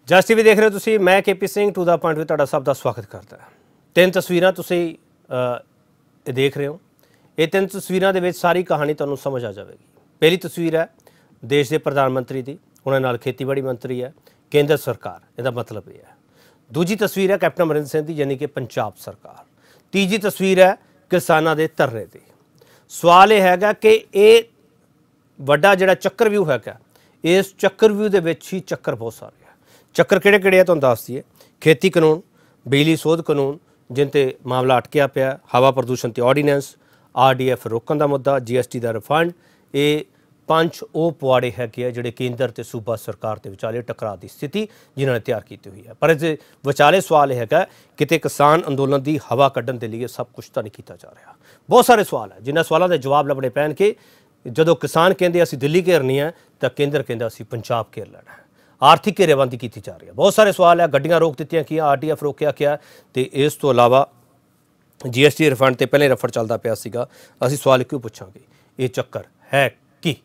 ਜਸ TV ਦੇਖ ਰਹੇ ਹੋ ਤੁਸੀਂ। ਮੈਂ KP Singh to the point ਵਿੱਚ ਤੁਹਾਡਾ ਸਭ ਦਾ ਸਵਾਗਤ ਕਰਦਾ। ਤਿੰਨ ਤਸਵੀਰਾਂ ਤੁਸੀਂ ਦੇਖ ਰਹੇ ਹੋ। ਇਹ ਤਿੰਨ ਤਸਵੀਰਾਂ ਦੇ ਵਿੱਚ ਸਾਰੀ ਕਹਾਣੀ ਤੁਹਾਨੂੰ ਸਮਝ ਆ ਜਾਵੇਗੀ। ਪਹਿਲੀ ਤਸਵੀਰ ਹੈ ਦੇਸ਼ ਦੇ ਪ੍ਰਧਾਨ ਮੰਤਰੀ ਦੀ, ਉਹਨਾਂ ਨਾਲ ਖੇਤੀਬਾੜੀ ਮੰਤਰੀ ਹੈ, ਕੇਂਦਰ ਸਰਕਾਰ, ਇਹਦਾ ਮਤਲਬ ਇਹ ਹੈ। ਦੂਜੀ ਤਸਵੀਰ ਹੈ ਕੈਪਟਨ ਅਮਰਿੰਦਰ ਸਿੰਘ ਦੀ, ਯਾਨੀ ਕਿ ਪੰਜਾਬ ਸਰਕਾਰ। ਤੀਜੀ ਤਸਵੀਰ ਹੈ ਕਿਸਾਨਾਂ ਦੇ ਧਰਨੇ ਦੀ। ਸਵਾਲ ਇਹ ਹੈਗਾ ਕਿ ਇਹ ਵੱਡਾ ਜਿਹੜਾ ਚੱਕਰਵਿਊ ਹੈਗਾ, ਇਸ ਚੱਕਰਵਿਊ ਦੇ ਵਿੱਚ ਹੀ ਚੱਕਰ ਬਹੁਤ ਸਾਰੇ ਹੈ। ਚੱਕਰ ਕਿਹੜੇ ਕਿਹੜੇ ਆ ਤੁਹਾਨੂੰ ਦੱਸ ਦਈਏ। ਖੇਤੀ ਕਾਨੂੰਨ, ਬਿਜਲੀ ਸੋਧ ਕਾਨੂੰਨ ਜਿਨ 'ਤੇ ਮਾਮਲਾ ਅਟਕਿਆ ਪਿਆ, ਹਵਾ ਪ੍ਰਦੂਸ਼ਣ 'ਤੇ ਆਰਡੀਨੈਂਸ, RDF ਰੋਕਣ ਦਾ ਮੁੱਦਾ, GST ਦਾ ਰਿਫੰਡ, ਇਹ ਪੰਜ ਉਹ ਪੁਆੜੇ ਹੈਗੇ ਆ ਜਿਹੜੇ ਕੇਂਦਰ ਅਤੇ ਸੂਬਾ ਸਰਕਾਰ ਦੇ ਵਿਚਾਲੇ ਟਕਰਾਅ ਦੀ ਸਥਿਤੀ ਜਿਨ੍ਹਾਂ ਨੇ ਤਿਆਰ ਕੀਤੀ ਹੋਈ ਹੈ। ਪਰ ਇਸ ਵਿਚਾਲੇ ਸਵਾਲ ਇਹ ਹੈਗਾ ਕਿਤੇ ਕਿਸਾਨ ਅੰਦੋਲਨ ਦੀ ਹਵਾ ਕੱਢਣ ਦੇ ਲਈ ਸਭ ਕੁਛ ਤਾਂ ਨਹੀਂ ਕੀਤਾ ਜਾ ਰਿਹਾ। ਬਹੁਤ ਸਾਰੇ ਸਵਾਲ ਹੈ ਜਿਨ੍ਹਾਂ ਸਵਾਲਾਂ ਦੇ ਜਵਾਬ ਲੱਭਣੇ ਪੈਣਗੇ। ਜਦੋਂ ਕਿਸਾਨ ਕਹਿੰਦੇ ਅਸੀਂ ਦਿੱਲੀ ਘੇਰਨੀ ਹੈ ਤਾਂ ਕੇਂਦਰ ਕਹਿੰਦਾ ਅਸੀਂ ਪੰਜਾਬ ਘੇਰ ਲੈਣਾ ਹੈ। ਆਰਥਿਕ ਘੇਰੇਬੰਦੀ ਕੀਤੀ ਜਾ ਰਹੀ ਹੈ। ਬਹੁਤ ਸਾਰੇ ਸਵਾਲ ਹੈ। ਗੱਡੀਆਂ ਰੋਕ ਦਿੱਤੀਆਂ ਕੀ, RDF ਰੋਕਿਆ ਗਿਆ, ਅਤੇ ਇਸ ਤੋਂ ਇਲਾਵਾ GST ਰਿਫੰਡ 'ਤੇ ਪਹਿਲੇ ਰਫੜ ਚੱਲਦਾ ਪਿਆ ਸੀਗਾ। ਅਸੀਂ ਸਵਾਲ ਕਿਉਂ ਪੁੱਛਾਂਗੇ, ਇਹ ਚੱਕਰ ਹੈ ਕੀ?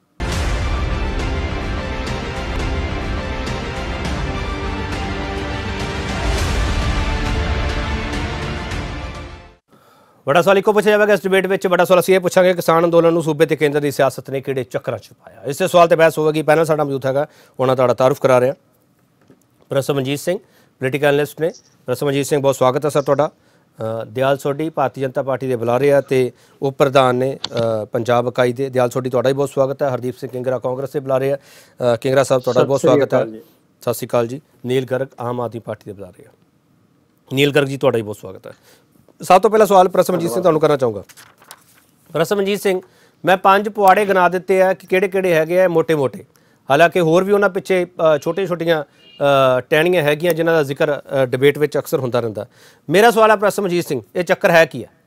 बड़ा सवाल इको पूछा जाएगा इस डिबेट में। बड़ा सवाल असं पूछा किसान अंदोलन में सूबे ते केंद्र की सियासत ने किहड़े चक्कर च पाया। इस सवाल पर बहस होगी। पैनल साडा मौजूद है, उन्होंने तुहाडा तारुफ करा रहे हैं। Professor Manjit Singh political analyst ने। प्रोफेसर मनजीत सिंह बहुत स्वागत है सर तुहाडा। दयाल सोढी भारतीय जनता पार्टी के बुलारे आ ते उप प्रधान ने पंजाब इकाई के। दयाल सोढी तुहाडा भी बहुत स्वागत है। हरदीप सिंह किंगरा कांग्रेस के बुलारे आ। किंगरा साहब तुहाडा बहुत स्वागत है। सत श्री अकाल जी। नील गर्ग आम आदमी पार्टी के बुलारे आ। नील गर्ग जी तुहाडा भी बहुत स्वागत है। सब तो पहला सवाल प्रोफेसर मनजीत सिंह तुहानूं करना चाहूँगा। प्रोफेसर मनजीत सिंह, मैं 5 पुआड़े गिना दिते है कि किहड़े किहड़े हैगे आ मोटे मोटे, हालांकि होर भी उन्हां पिछे छोटे छोटियां टहनियां हैगियां जिन्हां दा जिक्र डिबेट विच अक्सर हुंदा रहिंदा। मेरा सवाल है प्रोफेसर मनजीत सिंह, ये चक्कर है की है?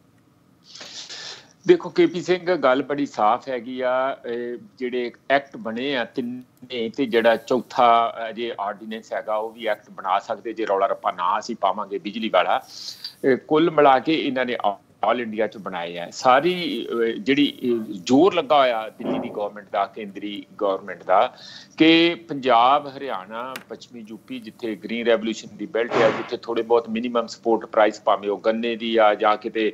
देखो KP सिंह, गल बड़ी साफ हैगी आ। जिहड़े एक्ट बने आ तिन्ने ते जिहड़ा चौथा जे आर्डीनेंस हैगा वो भी एक्ट बना सकते जे रौला रप्पा ना असीं पावांगे बिजली वाला। कुल मिला के इन्हां ने ऑल इंडिया च बनाए है। सारी जिहड़ी जोर लगा होया दिल्ली दी गवर्नमेंट दा, केंद्री गवर्नमेंट दा, कि पंजाब, हरियाणा, पश्चिमी यूपी जिथे ग्रीन रेवोल्यूशन दी बेल्ट है, जिथे थोड़े बहुत मिनीमम सपोर्ट प्राइस भावें वो गन्ने दी आ जां किते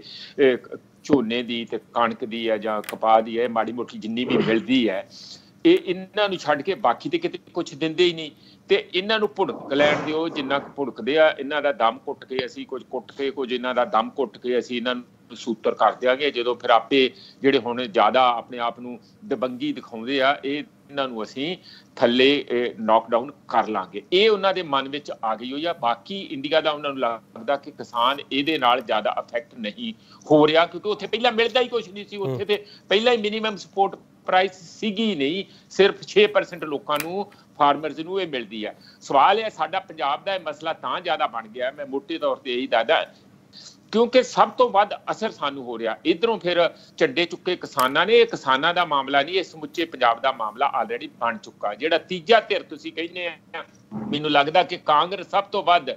झोने दी ते कणक दी है जां कपाह दी है, माड़ी मोटी जिन्नी भी मिलदी है, ये इन्हां नूं छड्ड के बाकी ते किते कुछ दिंदे ही नहीं। ते इन्हां नूं भुड़क लैण दिओ जिन्ना कुछ भुड़कदे आ। इन्हां दा दम घुट के असीं कुछ कुट के, कुछ इन्हां दा दम घुट के असीं इन्हां नूं सूतर कर दिआंगे। जदों फिर आपे जिहड़े हुण ज़्यादा अपने आप नूं दबंगी दिखाउंदे आ, इन्हां नूं असीं थल्ले नॉकडाउन कर लांगे। ये उन्हां दे मन विच आ गई होई आ। बाकी इंडिया दा उन्हां नूं लगदा कि किसान इहदे नाल ज़्यादा अफैक्ट नहीं हो रहा, क्योंकि उत्थे पहिलां मिलदा ही कुछ नहीं सी। उत्थे ते पहिलां ही मिनीमम सपोर्ट प्राइस सीगी नहीं, सिर्फ 6% लोगों नूं फार्मरस नूं इह मिलदी है। सवाल है साडा पंजाब दा मसला तां ज़्यादा बन गया, मैं मोटे तौर ते यही दसदा, क्योंकि सब तो वध असर सानू हो रहा इधरों फिर झंडे चुके किसानां ने। किसानां दा मामला नहीं, इस समुचे पंजाब दा मामला ऑलरेडी बन चुका। जिहड़ा तीजा धिर तुसीं कहने आ, मैनूं लगदा कि कांग्रेस सब तो वध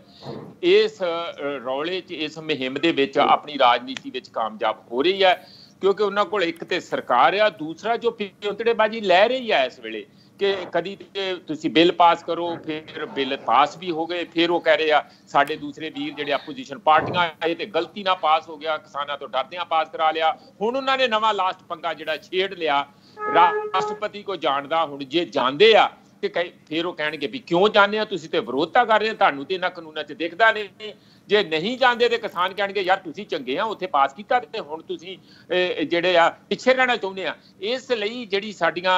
इस रौले च, इस मुहिम दे विच अपनी राजनीति विच कामयाब हो रही है, क्योंकि उन्हां कोल एक ते सरकार आ, दूसरा जो पिंतड़ेबाजी लै रही है इस वेले कि कदी तुसीं बिल पास करो, फिर बिल पास भी हो गए, फिर वो कह रहे आ साडे दूसरे वीर जिहड़े अपोजिशन पार्टियां आए ते गलती ना पास हो गया, किसानां तो डरदियां पास करा लिया। हुण उन्हां ने नवां लास्ट पंगा जिहड़ा छेड़ लिया, राष्ट्रपति को जानदा। हुण जे जांदे आ कि फिर वो कहणगे भी क्यों जाने आ, तुसीं ते विरोधता कर रहे हो, तुहानूं ते इन्हां कानूनां च दिखदा नहीं। जे नहीं जाते तो किसान कह यार तुसीं चंगे आ, उत्थे पास कीता ते हुण तुसीं जिहड़े आ पिछे रहना चाहुंदे आ। इसलिए जिहड़ी साडीआं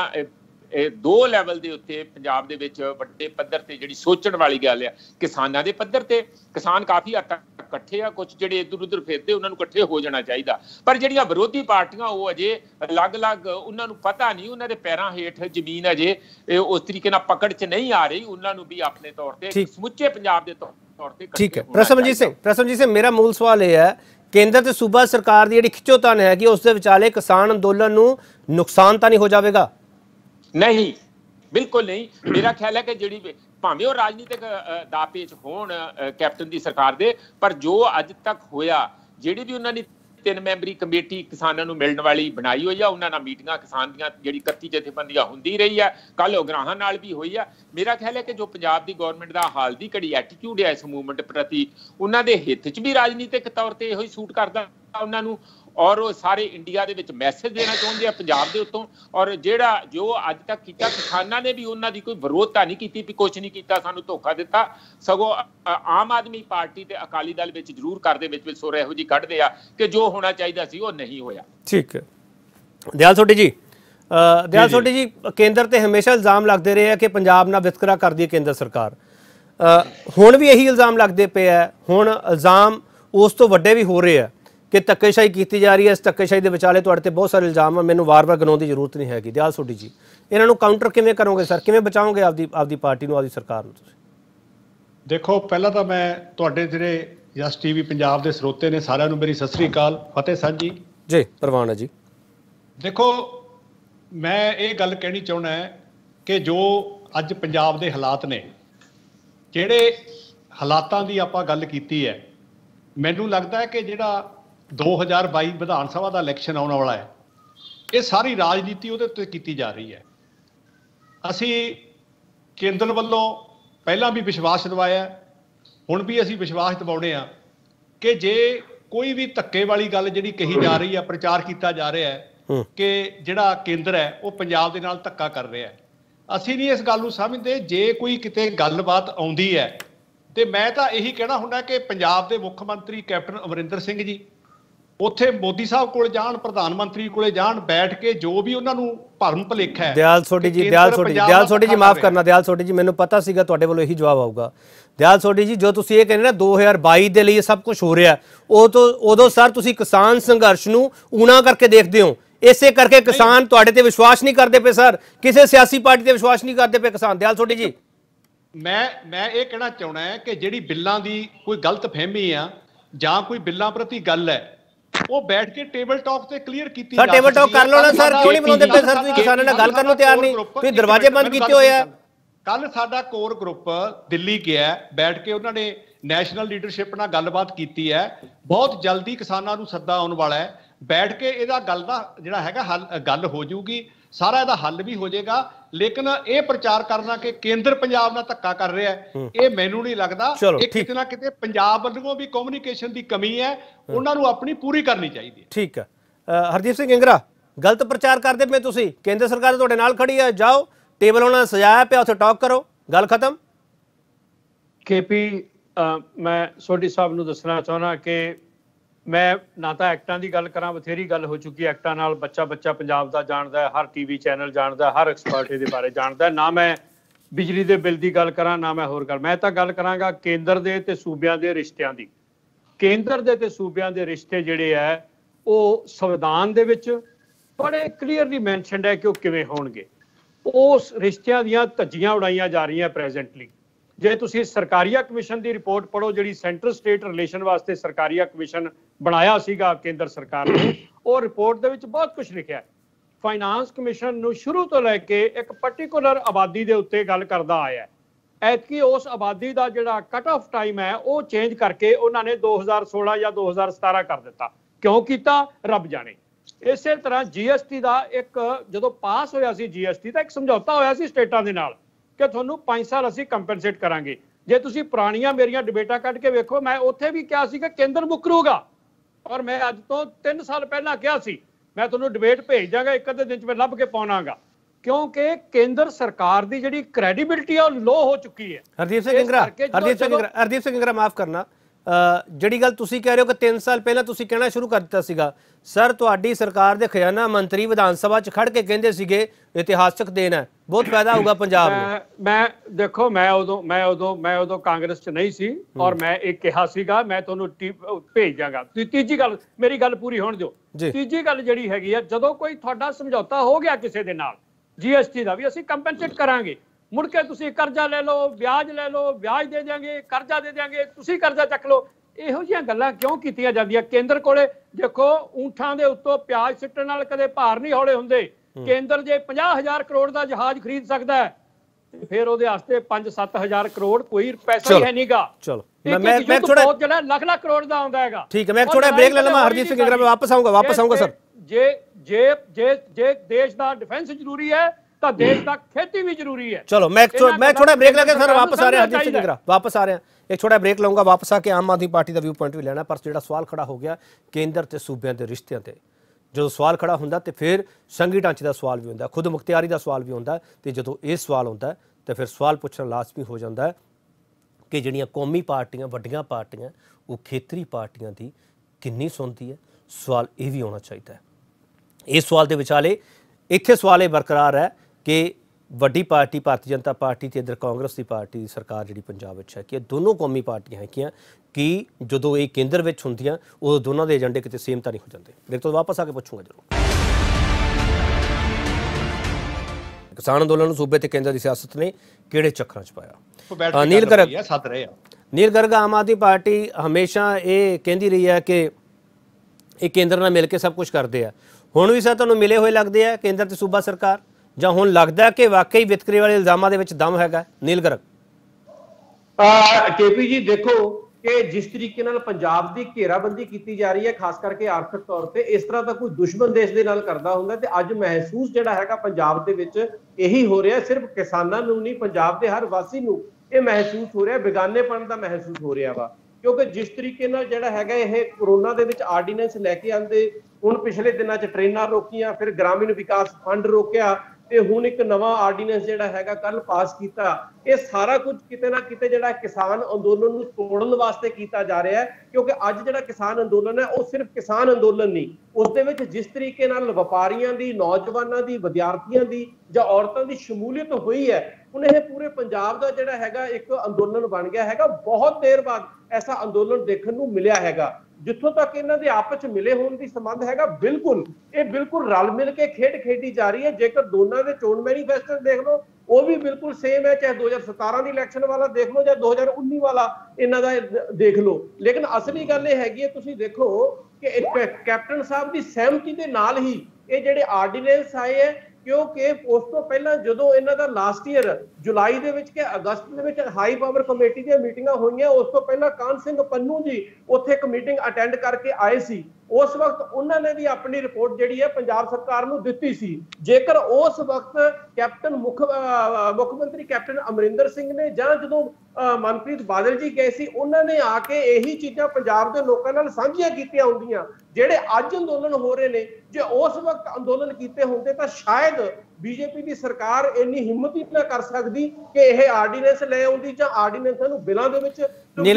दो लैवल के उत्ते पंजाब दे विच वड्डे पद्धर ते जिहड़ी सोचण वाली गल है, किसानां दे पद्धर ते किसान काफ़ी हद तक इकट्ठे आ, कुछ जिहड़े इधर उधर फिरदे उन्हां नूं इकट्ठे हो जाना चाहिए। पर जिहड़ियां विरोधी पार्टियां वो अजे अलग अलग, उन्हां नूं पता नहीं, उन्हां दे पैरां हेठ जमीन अजे उस तरीके नाल पकड़ च नहीं आ रही। उन्हां नूं भी अपने तौर ते समुचे पंजाब दे तौर ते ठीक है। प्रोफेसर मनजीत सिंह, मेरा मूल सवाल यह है केंद्र ते सूबा सरकार की जिहड़ी खिच्चोतान हैगी उस दे विचाले किसान अंदोलन नूं नुकसान तां नहीं हो जाएगा? नहीं, बिल्कुल नहीं। मेरा ख्याल है कि जिहड़ी भावें और राजनीतिक दापेच होण कैप्टन की सरकार दे, पर जो अज तक होया, जिहड़ी भी उन्होंने 3 ਮੈਂਬਰੀ ਕਮੇਟੀ ਕਿਸਾਨਾਂ ਨੂੰ ਮਿਲਣ ਵਾਲੀ ਬਣਾਈ ਹੋਈ ਆ, ਉਹਨਾਂ ਨਾਲ ਮੀਟਿੰਗਾਂ ਕਿਸਾਨ ਦੀਆਂ ਜਿਹੜੀ 31 ਜਥੇਬੰਦੀਆਂ ਹੁੰਦੀ ਰਹੀ ਆ, ਕੱਲ ਉਗਰਾਹਾਂ ਨਾਲ ਵੀ ਹੋਈ ਆ। ਮੇਰਾ ਖਿਆਲ ਹੈ ਕਿ ਜੋ ਪੰਜਾਬ ਦੀ ਗੌਰਮੈਂਟ ਦਾ ਹਾਲ ਦੀ ਘੜੀ ਐਟੀਟਿਊਡ ਹੈ ਇਸ ਮੂਵਮੈਂਟ ਪ੍ਰਤੀ, ਉਹਨਾਂ ਦੇ ਹਿੱਤ 'ਚ ਵੀ ਰਾਜਨੀਤਿਕ ਤੌਰ ਤੇ ਇਹੋ ਹੀ ਸੂਟ ਕਰਦਾ ਉਹਨਾਂ ਨੂੰ, ਔਰ ਉਹ ਸਾਰੇ ਇੰਡੀਆ ਦੇ ਵਿੱਚ ਮੈਸੇਜ ਦੇਣਾ ਚਾਹੁੰਦੇ ਆ ਪੰਜਾਬ ਦੇ ਉੱਤੋਂ। ਔਰ ਜੋ ਅੱਜ ਤੱਕ ਕੀਤਾ ਕਿਸਾਨਾਂ ਨੇ ਵੀ ਉਹਨਾਂ ਦੀ ਕੋਈ ਵਿਰੋਧਤਾ ਨਹੀਂ ਕੀਤੀ ਵੀ ਕੁਛ ਨਹੀਂ ਕੀਤਾ, ਸਾਨੂੰ ਧੋਖਾ ਦਿੱਤਾ, ਸਗੋਂ ਆਮ ਆਦਮੀ ਪਾਰਟੀ ਤੇ ਅਕਾਲੀ ਦਲ ਵਿੱਚ ਜ਼ਰੂਰ ਕਰਦੇ ਵਿੱਚ ਸੁਰ ਇਹੋ ਜਿਹੀ ਕੱਢਦੇ ਆ ਕਿ ਜੋ ਹੋਣਾ ਚਾਹੀਦਾ ਸੀ ਉਹ ਨਹੀਂ ਹੋਇਆ। ਠੀਕ ਹੈ ਦਿਆਲ ਸੋਢੀ ਜੀ, ਦਿਆਲ ਸੋਢੀ ਜੀ, ਕੇਂਦਰ ਤੇ ਹਮੇਸ਼ਾ ਇਲਜ਼ਾਮ ਲੱਗਦੇ ਰਹੇ ਆ ਕਿ ਪੰਜਾਬ ਨਾਲ ਵਿਤਕਰਾ ਕਰਦੀ ਹੈ ਕੇਂਦਰ ਸਰਕਾਰ, ਹੁਣ ਵੀ ਇਹੀ ਇਲਜ਼ਾਮ ਲੱਗਦੇ ਪਏ ਆ, ਹੁਣ ਇਲਜ਼ਾਮ ਉਸ ਤੋਂ ਵੱਡੇ ਵੀ ਹੋ ਰਹੇ ਆ ਕਿ ਧੱਕੇਸ਼ਾਹੀ ਕੀਤੀ ਜਾ ਰਹੀ ਹੈ। ਇਸ ਧੱਕੇਸ਼ਾਹੀ ਦੇ ਵਿਚਾਲੇ ਤੁਹਾਡੇ ਤੇ ਬਹੁਤ ਸਾਰੇ ਇਲਜ਼ਾਮ ਆ, ਮੈਨੂੰ ਵਾਰ-ਵਾਰ ਗਿਣਾਉਣ ਦੀ ਜ਼ਰੂਰਤ ਨਹੀਂ ਹੈਗੀ। ਦਿਆਲ ਸੋਢੀ ਜੀ, ਇਹਨਾਂ ਨੂੰ ਕਾਊਂਟਰ ਕਿਵੇਂ ਕਰੋਗੇ ਸਰ, ਕਿਵੇਂ ਬਚਾਓਗੇ ਆਪਦੀ ਪਾਰਟੀ ਨੂੰ, ਆਪਦੀ ਸਰਕਾਰ ਨੂੰ ਤੁਸੀਂ? ਦੇਖੋ, ਪਹਿਲਾਂ ਤਾਂ ਮੈਂ ਤੁਹਾਡੇ ਜਿਹੜੇ ਜਸ ਟੀਵੀ ਪੰਜਾਬ ਦੇ ਸਰੋਤੇ ਨੇ ਸਾਰਿਆਂ ਨੂੰ ਮੇਰੀ ਸਤਿ ਸ੍ਰੀ ਅਕਾਲ, ਫਤਿਹ ਸਾਂਝੀ ਜੀ। ਪ੍ਰਵਾਨ ਹੈ ਜੀ। ਦੇਖੋ, ਮੈਂ ਇਹ ਗੱਲ ਕਹਿਣੀ ਚਾਹੁੰਦਾ ਕਿ ਜੋ ਅੱਜ ਪੰਜਾਬ ਦੇ ਹਾਲਾਤ ਨੇ, ਜਿਹੜੇ ਹਾਲਾਤਾਂ ਦੀ ਆਪਾਂ ਗੱਲ ਕੀਤੀ ਹੈ, ਮੈਨੂੰ ਲੱਗਦਾ ਹੈ ਕਿ ਜਿਹੜਾ 2022 ਵਿਧਾਨ ਸਭਾ ਦਾ ਇਲੈਕਸ਼ਨ ਆਉਣ ਵਾਲਾ ਹੈ, ਇਹ ਸਾਰੀ ਰਾਜਨੀਤੀ ਉਹਦੇ ਉੱਤੇ ਕੀਤੀ ਜਾ ਰਹੀ ਹੈ। ਅਸੀਂ ਕੇਂਦਰ ਵੱਲੋਂ ਪਹਿਲਾਂ ਵੀ ਵਿਸ਼ਵਾਸ ਦਿਵਾਇਆ, ਹੁਣ ਵੀ ਅਸੀਂ ਵਿਸ਼ਵਾਸ ਦਿਵਾਉਣੇ ਆ ਕਿ ਜੇ ਕੋਈ ਵੀ ਧੱਕੇ ਵਾਲੀ ਗੱਲ ਜਿਹੜੀ ਕਹੀ ਜਾ ਰਹੀ ਹੈ, ਪ੍ਰਚਾਰ ਕੀਤਾ ਜਾ ਰਿਹਾ ਹੈ ਕਿ ਜਿਹੜਾ ਕੇਂਦਰ ਹੈ ਉਹ ਪੰਜਾਬ ਦੇ ਨਾਲ ਧੱਕਾ ਕਰ ਰਿਹਾ ਹੈ, ਅਸੀਂ ਨਹੀਂ ਇਸ ਗੱਲ ਨੂੰ ਸਮਝਦੇ। ਜੇ ਕੋਈ ਕਿਤੇ ਗੱਲਬਾਤ ਆਉਂਦੀ ਹੈ ਤੇ ਮੈਂ ਤਾਂ ਇਹੀ ਕਹਿਣਾ ਹੁੰਦਾ ਕਿ ਪੰਜਾਬ ਦੇ ਮੁੱਖ ਮੰਤਰੀ ਕੈਪਟਨ ਅਮਰਿੰਦਰ ਸਿੰਘ ਜੀ ਉੱਥੇ ਮੋਦੀ ਸਾਹਿਬ ਕੋਲ ਜਾਣ, ਪ੍ਰਧਾਨ ਮੰਤਰੀ ਕੋਲੇ ਜਾਣ, ਬੈਠ ਕੇ ਜੋ ਵੀ ਉਹਨਾਂ ਨੂੰ ਭਰਮ ਭੁਲੇਖਾ ਹੈ। ਦਿਆਲ ਸੋਢੀ ਜੀ, ਦਿਆਲ ਸੋਢੀ ਜੀ ਮਾਫ ਕਰਨਾ, ਦਿਆਲ ਸੋਢੀ ਜੀ, ਮੈਨੂੰ ਪਤਾ ਸੀਗਾ ਤੁਹਾਡੇ ਵੱਲੋਂ ਇਹੀ ਜਵਾਬ ਆਊਗਾ। ਦਿਆਲ ਸੋਢੀ ਜੀ, ਜੋ ਤੁਸੀਂ ਇਹ ਕਹਿੰਦੇ ਨਾ 2022 ਦੇ ਲਈ ਇਹ ਸਭ ਕੁਝ ਹੋ ਰਿਹਾ, ਉਦੋਂ ਸਰ ਤੁਸੀਂ ਕਿਸਾਨ ਸੰਘਰਸ਼ ਨੂੰ ਊਣਾ ਕਰਕੇ ਦੇਖਦੇ ਹੋ, ਇਸੇ ਕਰਕੇ ਕਿਸਾਨ ਤੁਹਾਡੇ ਤੇ ਵਿਸ਼ਵਾਸ ਨਹੀਂ ਕਰਦੇ ਪਏ ਸਰ, ਕਿਸੇ ਸਿਆਸੀ ਪਾਰਟੀ ਤੇ ਵਿਸ਼ਵਾਸ ਨਹੀਂ ਕਰਦੇ ਪਏ ਕਿਸਾਨ। ਦਿਆਲ ਸੋਢੀ ਜੀ, ਮੈਂ ਇਹ ਕਹਿਣਾ ਚਾਹੁੰਦਾ ਹੈ ਕਿ ਜਿਹੜੀ ਬਿੱਲਾਂ ਦੀ ਕੋਈ ਗਲਤ ਫਹਿਮੀ ਆ ਜਾਂ ਕੋਈ ਬਿੱਲਾਂ ਪ੍ਰਤੀ ਗੱਲ ਹੈ, ਉਹ ਬੈਠ ਕੇ ਟੇਬਲ ਟਾਕ ਤੇ ਕਲੀਅਰ ਕੀਤੀ ਜਾ ਸਕਦੀ ਹੈ। ਟੇਬਲ ਟਾਕ ਕਰ ਲਓ ਨਾ ਸਰ, ਕਿਉਂ ਨਹੀਂ ਬੁਲਾਉਂਦੇ ਪਏ ਸਰ? ਤੁਸੀਂ ਕਿਸਾਨਾਂ ਨਾਲ ਗੱਲ ਕਰਨ ਨੂੰ ਤਿਆਰ ਨਹੀਂ, ਤੁਸੀਂ ਦਰਵਾਜ਼ੇ ਬੰਦ ਕੀਤੇ ਹੋਏ ਆ। ਕੱਲ ਸਾਡਾ ਕੋਰ ਗਰੁੱਪ ਦਿੱਲੀ ਗਿਆ, ਬੈਠ ਕੇ ਉਹਨਾਂ ਨੇ ਨੈਸ਼ਨਲ ਲੀਡਰਸ਼ਿਪ ਨਾਲ ਗੱਲਬਾਤ ਕੀਤੀ ਹੈ। ਬਹੁਤ ਜਲਦੀ ਕਿਸਾਨਾਂ ਨੂੰ ਸੱਦਾ ਆਉਣ ਵਾਲਾ ਹੈ, ਬੈਠ ਕੇ ਇਹਦਾ ਗੱਲ ਦਾ ਜਿਹੜਾ ਹੈਗਾ ਹੱਲ ਗੱਲ ਹੋ ਜਾਊਗੀ, ਸਾਰਾ ਇਹਦਾ ਹੱਲ ਵੀ ਹੋ ਜਾਏਗਾ। ਲੇਕਿਨ ਇਹ ਪ੍ਰਚਾਰ ਕਰਨਾ ਕਿ ਕੇਂਦਰ ਪੰਜਾਬ ਨਾਲ ਧੱਕਾ ਕਰ ਰਿਹਾ ਹੈ, ਇਹ ਮੈਨੂੰ ਨਹੀਂ ਲੱਗਦਾ। ਇਹ ਕਿਤੇ ਨਾ ਕਿਤੇ ਪੰਜਾਬ ਵੱਲੋਂ ਵੀ ਕਮਿਊਨੀਕੇਸ਼ਨ ਦੀ ਕਮੀ ਹੈ, ਉਹਨਾਂ ਨੂੰ ਆਪਣੀ ਪੂਰੀ ਕਰਨੀ ਚਾਹੀਦੀ ਹੈ। ਠੀਕ ਹੈ। ਹਰਦੀਪ ਸਿੰਘ ਇੰਗਰਾ, ਗਲਤ ਪ੍ਰਚਾਰ ਕਰਦੇ ਪਏ ਤੁਸੀਂ, ਕੇਂਦਰ ਸਰਕਾਰ ਤੁਹਾਡੇ ਨਾਲ ਖੜੀ ਹੈ, ਜਾਓ ਟੇਬਲ ਉਹਨਾਂ ਨੇ ਸਜਾਇਆ ਪਿਆ, ਉੱਥੇ ਟਾਕ ਕਰੋ, ਗੱਲ ਖਤਮ। ਕੇਪੀ, ਮੈਂ ਸੋਢੀ ਸਾਹਿਬ ਨੂੰ ਦੱਸਣਾ ਚਾਹੁੰਦਾ ਕਿ ਮੈਂ ਨਾ ਤਾਂ ਐਕਟਾਂ ਦੀ ਗੱਲ ਕਰਾਂ, ਬਥੇਰੀ ਗੱਲ ਹੋ ਚੁੱਕੀ ਐਕਟਾਂ ਨਾਲ, ਬੱਚਾ ਪੰਜਾਬ ਦਾ ਜਾਣਦਾ, ਹਰ ਟੀਵੀ ਚੈਨਲ ਜਾਣਦਾ, ਹਰ ਐਕਸਪਰਟ ਇਹਦੇ ਬਾਰੇ ਜਾਣਦਾ। ਨਾ ਮੈਂ ਬਿਜਲੀ ਦੇ ਬਿੱਲ ਦੀ ਗੱਲ ਕਰਾਂ, ਨਾ ਮੈਂ ਹੋਰ ਗੱਲ, ਮੈਂ ਤਾਂ ਗੱਲ ਕਰਾਂਗਾ ਕੇਂਦਰ ਦੇ ਤੇ ਸੂਬਿਆਂ ਦੇ ਰਿਸ਼ਤਿਆਂ ਦੀ। ਕੇਂਦਰ ਦੇ ਤੇ ਸੂਬਿਆਂ ਦੇ ਰਿਸ਼ਤੇ ਜਿਹੜੇ ਹੈ ਉਹ ਸੰਵਿਧਾਨ ਦੇ ਵਿੱਚ ਬੜੇ ਕਲੀਅਰਲੀ ਮੈਂਸ਼ਨਡ ਹੈ ਕਿ ਉਹ ਕਿਵੇਂ ਹੋਣਗੇ। ਉਸ ਰਿਸ਼ਤਿਆਂ ਦੀਆਂ ਧੱਜੀਆਂ ਉਡਾਈਆਂ ਜਾ ਰਹੀਆਂ ਪ੍ਰੈਜ਼ੈਂਟਲੀ। ਜੇ ਤੁਸੀਂ ਸਰਕਾਰੀਆ ਕਮਿਸ਼ਨ ਦੀ ਰਿਪੋਰਟ ਪੜ੍ਹੋ, ਜਿਹੜੀ ਸੈਂਟਰ ਸਟੇਟ ਰਿਲੇਸ਼ਨ ਵਾਸਤੇ ਸਰਕਾਰੀਆ ਕਮਿਸ਼ਨ ਬਣਾਇਆ ਸੀਗਾ ਕੇਂਦਰ ਸਰਕਾਰ ਨੇ, ਉਹ ਰਿਪੋਰਟ ਦੇ ਵਿੱਚ ਬਹੁਤ ਕੁਝ ਲਿਖਿਆ ਹੈ। ਫਾਈਨਾਂਸ ਕਮਿਸ਼ਨ ਨੂੰ ਸ਼ੁਰੂ ਤੋਂ ਲੈ ਕੇ ਇੱਕ ਪਾਰਟਿਕੂਲਰ ਆਬਾਦੀ ਦੇ ਉੱਤੇ ਗੱਲ ਕਰਦਾ ਆਇਆ। ਐਤਕੀ ਉਸ ਆਬਾਦੀ ਦਾ ਜਿਹੜਾ ਕੱਟ ਆਫ ਟਾਈਮ ਹੈ ਉਹ ਚੇਂਜ ਕਰਕੇ ਉਹਨਾਂ ਨੇ 2016 ਜਾਂ 2017 ਕਰ ਦਿੱਤਾ। ਕਿਉਂ ਕੀਤਾ ਰੱਬ ਜਾਣੇ। ਇਸੇ ਤਰ੍ਹਾਂ ਜੀਐਸਟੀ ਦਾ ਇੱਕ ਜਦੋਂ ਪਾਸ ਹੋਇਆ ਸੀ, ਜੀਐਸਟੀ ਦਾ ਇੱਕ ਸਮਝੌਤਾ ਹੋਇਆ ਸੀ ਸਟੇਟਾਂ ਦੇ ਨਾਲ ਕਿ ਤੁਹਾਨੂੰ 5 ਸਾਲ ਅਸੀਂ ਕੰਪਨਸੇਟ ਕਰਾਂਗੇ। ਜੇ ਤੁਸੀਂ ਪੁਰਾਣੀਆਂ ਮੇਰੀਆਂ ਡਿਬੇਟਾਂ ਕੱਢ ਕੇ ਵੇਖੋ, ਮੈਂ ਉੱਥੇ ਵੀ ਕਿਹਾ ਸੀ ਕਿ ਕੇਂਦਰ ਮੁਕਰੂਗਾ, ਔਰ ਮੈਂ ਅੱਜ ਤੋਂ 3 ਸਾਲ ਪਹਿਲਾਂ ਕਿਹਾ ਸੀ ਮੈਂ ਤੁਹਾਨੂੰ ਡਿਬੇਟ ਭੇਜ ਦਾਂਗਾ, ਇੱਕ ਅੱਧੇ ਦਿਨ 'ਚ ਮੈਂ ਲੱਭ ਕੇ ਪਾਉਣਾਗਾ, ਕਿਉਂਕਿ ਕੇਂਦਰ ਸਰਕਾਰ ਦੀ ਜਿਹੜੀ ਕ੍ਰੈਡੀਬਿਲਿਟੀ ਆ ਉਹ ਲੋ ਹੋ ਚੁੱਕੀ ਹੈ। ਹਰਦੀਪ ਸਿੰਘ ਇੰਗਰਾ ਮਾਫ ਕਰਨਾ, ਜਿਹੜੀ ਗੱਲ ਤੁਸੀਂ ਕਹਿ ਰਹੇ ਹੋ ਕਿ 3 ਸਾਲ ਪਹਿਲਾਂ ਤੁਸੀਂ ਕਹਿਣਾ ਸ਼ੁਰੂ ਕਰ ਦਿੱਤਾ ਸੀਗਾ, ਸਰ ਤੁਹਾਡੀ ਸਰਕਾਰ ਦੇ ਖਜ਼ਾਨਾ ਮੰਤਰੀ ਵਿਧਾਨ ਸਭਾ 'ਚ ਖੜ ਕੇ ਕਹਿੰਦੇ ਸੀਗੇ ਇਤਿਹਾਸਕ ਦਿਨ ਹੈ, ਬਹੁਤ ਫਾਇਦਾ ਹੋਊਗਾ ਪੰਜਾਬ ਨੂੰ। ਮੈਂ ਦੇਖੋ, ਮੈਂ ਉਦੋਂ ਕਾਂਗਰਸ 'ਚ ਨਹੀਂ ਸੀ, ਔਰ ਮੈਂ ਇਹ ਕਿਹਾ ਸੀਗਾ ਮੈਂ ਤੁਹਾਨੂੰ ਭੇਜ ਜਾਗਾ। ਤੀਜੀ ਗੱਲ, ਮੇਰੀ ਗੱਲ ਪੂਰੀ ਹੋਣ ਦਿਓ। ਤੀਜੀ ਗੱਲ ਜਿਹੜੀ ਹੈਗੀ ਆ, ਜਦੋਂ ਕੋਈ ਤੁਹਾਡਾ ਸਮਝੌਤਾ ਹੋ ਗਿਆ ਕਿਸੇ ਦੇ ਨਾਲ ਜੀਐਸਟੀ ਦਾ ਵੀ ਅਸੀਂ ਕੰਪਨਸੇਟ ਕਰਾਂਗੇ, ਮੁੜ ਕੇ ਤੁਸੀਂ ਕਰਜ਼ਾ ਲੈ ਲਓ, ਵਿਆਜ ਲੈ ਲਓ, ਵਿਆਜ ਦੇ ਦਿਆਂਗੇ, ਕਰਜ਼ਾ ਦੇ ਦਿਆਂਗੇ, ਤੁਸੀਂ ਕਰਜ਼ਾ ਚੱਕ ਲਓ, ਇਹੋ ਜਿਹੀਆਂ ਗੱਲਾਂ ਕਿਉਂ ਕੀਤੀਆਂ ਜਾਂਦੀਆਂ? ਕੇਂਦਰ ਕੋਲੇ ਦੇਖੋ, ਊਂਠਾਂ ਦੇ ਉੱਤੋਂ ਪਿਆਜ਼ ਸਿੱਟਣ ਨਾਲ ਕਦੇ ਭਾਰ ਨਹੀਂ ਹੌਲੇ ਹੁੰਦੇ। ਕੇਂਦਰ ਜੇ 50,000 ਕਰੋੜ ਦਾ ਜਹਾਜ਼ ਖਰੀਦ ਸਕਦਾ ਹੈ ਤੇ ਫਿਰ ਉਹਦੇ ਵਾਸਤੇ 5-7 ਹਜ਼ਾਰ ਕਰੋੜ ਕੋਈ ਪੈਸਾ ਹੀ ਹੈ ਨਹੀਂਗਾ। ਚਲੋ ਮੈਂ ਥੋੜਾ ਜਿਹੜਾ ਲੱਖ ਕਰੋੜ ਦਾ ਆਉਂਦਾ ਹੈਗਾ। ਠੀਕ ਹੈ, ਮੈਂ ਥੋੜਾ ਬ੍ਰੇਕ ਲੈ ਲਵਾਂ ਹਰਜੀਤ ਸਿੰਘ ਇੰਗਰਾ, ਮੈਂ ਵਾਪਸ ਆਊਂਗਾ ਸਰ। ਜੇ ਦੇਸ਼ ਦਾ ਡਿਫੈਂਸ ਜ਼ਰੂਰੀ ਹੈ ਤਾਂ ਦੇਸ਼ ਦਾ ਖੇਤੀ ਵੀ ਜ਼ਰੂਰੀ ਹੈ। ਚਲੋ मैं थोड़ा ब्रेक लेके सर वापस आ रहे हैं हरजीत सिंह इंगरा, वापस आ रहे हैं, एक छोटा ब्रेक लूंगा, वापस आके आम आदमी पार्टी का व्यू पॉइंट भी लेना। पर जो सवाल खड़ा हो गया केंद्र ते सूबियां दे रिश्तियां ते, जो सवाल खड़ा होंदा ते फिर संघी ढांचे का सवाल भी होंदा, खुद मुख्तियारी का सवाल भी होंदा, ते जो ये सवाल होंदा तो फिर सवाल पूछना लाजमी हो जाता है कि जिहड़ियां कौमी पार्टियां वड्डियां पार्टियां वो खेतरी पार्टियां की किन्नी सुनती है। सवाल ये भी होना चाहिए। इस सवाल के विचाले इत्थे सवाल ये बरकरार है कि वड्डी पार्टी भारतीय जनता पार्टी ते इधर कांग्रेस की पार्टी की सरकार जी पंजाब है कि दोनों कौमी पार्टियां है कि जो ये केंद्र में होंदियां उदों दोनों के एजेंडे कितने सेम तो नहीं हो जाते। मेरे तो वापस आके पूछूंगा जरूर। किसान अंदोलन सूबे ते केंद्र की सियासत ने किहड़े चक्कर च पाया। नील गर्ग आम आदमी पार्टी हमेशा ये कहती रही है कि ये केंद्र नाल मिल के सब कुछ करते हैं। हुण भी सर तुहानूं मिले हुए लगते हैं केंद्र ते सूबा सरकार, ਜਾਂ ਹੁਣ ਲੱਗਦਾ ਕਿ ਵਾਕਈ ਵਿਤਕਰੇ ਵਾਲੇ ਇਲਜ਼ਾਮਾਂ ਦੇ ਵਿੱਚ ਦਮ ਹੈਗਾ ਨੀਲ ਗਰਗ? ਕੇਪੀ ਜੀ ਦੇਖੋ ਕਿ ਜਿਸ ਤਰੀਕੇ ਨਾਲ ਪੰਜਾਬ ਦੀ ਘੇਰਾਬੰਦੀ ਕੀਤੀ ਜਾ ਰਹੀ ਹੈ ਖਾਸ ਕਰਕੇ ਆਰਥਿਕ ਤੌਰ ਤੇ, ਇਸ ਤਰ੍ਹਾਂ ਦਾ ਕੋਈ ਦੁਸ਼ਮਣ ਦੇਸ਼ ਦੇ ਨਾਲ ਕਰਦਾ ਹੁੰਦਾ ਤੇ ਅੱਜ ਮਹਿਸੂਸ ਜਿਹੜਾ ਹੈਗਾ ਪੰਜਾਬ ਦੇ ਵਿੱਚ ਇਹੀ ਹੋ ਰਿਹਾ। ਸਿਰਫ ਕਿਸਾਨਾਂ ਨੂੰ ਨਹੀਂ, ਪੰਜਾਬ ਦੇ ਹਰ ਵਾਸੀ ਨੂੰ ਇਹ ਮਹਿਸੂਸ ਹੋ ਰਿਹਾ, ਬੇਗਾਨੇਪਣ ਦਾ ਮਹਿਸੂਸ ਹੋ ਰਿਹਾ ਵਾ। ਕਿਉਂਕਿ ਜਿਸ ਤਰੀਕੇ ਨਾਲ ਜਿਹੜਾ ਹੈਗਾ ਇਹ ਕੋਰੋਨਾ ਦੇ ਵਿੱਚ ਆਰਡੀਨੈਂਸ ਲੈ ਕੇ ਆਂਦੇ, ਹੁਣ ਪਿਛਲੇ ਦਿਨਾਂ 'ਚ ਟ੍ਰੇਨਾਂ ਰੋਕੀਆਂ, ਫਿਰ ਗ੍ਰਾਮੀਣ ਵਿਕਾਸ ਫੰਡ ਰੋਕਿਆ ਤੇ ਹੁਣ ਇੱਕ ਨਵਾਂ ਆਰਡੀਨੈਂਸ ਜਿਹੜਾ ਹੈਗਾ ਕੱਲ ਪਾਸ ਕੀਤਾ। ਇਹ ਸਾਰਾ ਕੁਝ ਕਿਤੇ ਨਾ ਕਿਤੇ ਜਿਹੜਾ ਕਿਸਾਨ ਅੰਦੋਲਨ ਨੂੰ ਤੋੜਨ ਵਾਸਤੇ ਕੀਤਾ ਜਾ ਰਿਹਾ ਹੈ। ਕਿਉਂਕਿ ਅੱਜ ਜਿਹੜਾ ਕਿਸਾਨ ਅੰਦੋਲਨ ਹੈ ਉਹ ਸਿਰਫ ਕਿਸਾਨ ਅੰਦੋਲਨ ਨਹੀਂ, ਉਸ ਦੇ ਵਿੱਚ ਜਿਸ ਤਰੀਕੇ ਨਾਲ ਵਪਾਰੀਆਂ ਦੀ, ਨੌਜਵਾਨਾਂ ਦੀ, ਵਿਦਿਆਰਥੀਆਂ ਦੀ ਜਾਂ ਔਰਤਾਂ ਦੀ ਸ਼ਮੂਲੀਅਤ ਹੋਈ ਹੈ, ਹੁਣ ਇਹ ਪੂਰੇ ਪੰਜਾਬ ਦਾ ਜਿਹੜਾ ਹੈਗਾ ਇੱਕ ਅੰਦੋਲਨ ਬਣ ਗਿਆ ਹੈਗਾ। ਬਹੁਤ ਦੇਰ ਬਾਅਦ ਐਸਾ ਅੰਦੋਲਨ ਦੇਖਣ ਨੂੰ ਮਿਲਿਆ ਹੈਗਾ। ਜਿੱਥੋਂ ਤੱਕ ਇਹਨਾਂ ਦੇ ਆਪਸ ਚ ਮਿਲੇ ਹੋਣ ਦੀ ਸੰਬੰਧ ਹੈਗਾ, ਇਹ ਬਿਲਕੁਲ ਰਲ ਮਿਲ ਕੇ ਖੇਡ ਖੇਡੀ ਜਾ ਰਹੀ ਹੈ। ਜੇਕਰ ਦੋਨਾਂ ਦੇ ਚੋਣ ਮੈਨੀਫੈਸਟੋ ਦੇਖ ਲਓ ਉਹ ਵੀ ਬਿਲਕੁਲ ਸੇਮ ਹੈ, ਚਾਹੇ 2017 ਦੀ ਇਲੈਕਸ਼ਨ ਵਾਲਾ ਦੇਖ ਲਓ ਜਾਂ 2019 ਵਾਲਾ ਇਹਨਾਂ ਦਾ ਦੇਖ ਲਓ। ਲੇਕਿਨ ਅਸਲੀ ਗੱਲ ਇਹ ਹੈਗੀ ਹੈ, ਤੁਸੀਂ ਦੇਖੋ ਕਿ ਕੈਪਟਨ ਸਾਹਿਬ ਦੀ ਸਹਿਮਤੀ ਦੇ ਨਾਲ ਹੀ ਇਹ ਜਿਹੜੇ ਆਰਡੀਨੈਂਸ ਆਏ ਹੈ। ਕਿਉਂਕਿ ਉਸ ਤੋਂ ਪਹਿਲਾਂ ਜਦੋਂ ਇਹਨਾਂ ਦਾ ਲਾਸਟ ਈਅਰ ਜੁਲਾਈ ਦੇ ਵਿੱਚ ਕਿ ਅਗਸਤ ਦੇ ਵਿੱਚ ਹਾਈ ਪਾਵਰ ਕਮੇਟੀ ਦੀਆਂ ਮੀਟਿੰਗਾਂ ਹੋਈਆਂ, ਉਸ ਤੋਂ ਪਹਿਲਾਂ ਕਾਹਨ ਸਿੰਘ ਪੰਨੂ ਜੀ ਉੱਥੇ ਇੱਕ ਮੀਟਿੰਗ ਅਟੈਂਡ ਕਰਕੇ ਆਏ ਸੀ। ਉਸ ਵਕਤ ਉਹਨਾਂ ਨੇ ਵੀ ਆਪਣੀ ਰਿਪੋਰਟ ਜਿਹੜੀ ਹੈ ਪੰਜਾਬ ਸਰਕਾਰ ਨੂੰ ਦਿੱਤੀ ਸੀ। ਜੇਕਰ ਉਸ ਵਕਤ ਕੈਪਟਨ ਮੁੱਖ ਮੰਤਰੀ ਕੈਪਟਨ ਅਮਰਿੰਦਰ ਸਿੰਘ ਨੇ ਜਾਂ ਜਦੋਂ ਮਨਪ੍ਰੀਤ ਬਾਦਲ ਜੀ ਗਏ ਸੀ, ਉਹਨਾਂ ਨੇ ਆ ਕੇ ਇਹੀ ਚੀਜ਼ਾਂ ਪੰਜਾਬ ਦੇ ਲੋਕਾਂ ਨਾਲ ਸਾਂਝੀਆਂ ਕੀਤੀਆਂ ਹੁੰਦੀਆਂ। ਜਿਹੜੇ ਅੱਜ ਅੰਦੋਲਨ ਹੋ ਰਹੇ ਨੇ, ਜੇ ਉਸ ਵਕਤ ਅੰਦੋਲਨ ਕੀਤੇ ਹੁੰਦੇ ਤਾਂ ਸ਼ਾਇਦ ਬੀਜੇਪੀ ਦੀ ਸਰਕਾਰ ਇੰਨੀ ਹਿੰਮਤ ਹੀ ਨਾ ਕਰ ਸਕਦੀ ਕਿ ਇਹ ਆਰਡੀਨੈਂਸ ਲੈ ਆਉਂਦੀ ਜਾਂ ਆਰਡੀਨੈਂਸਾਂ ਨੂੰ ਬਿਲਾਂ ਦੇ ਵਿੱਚ। ਨੀਲ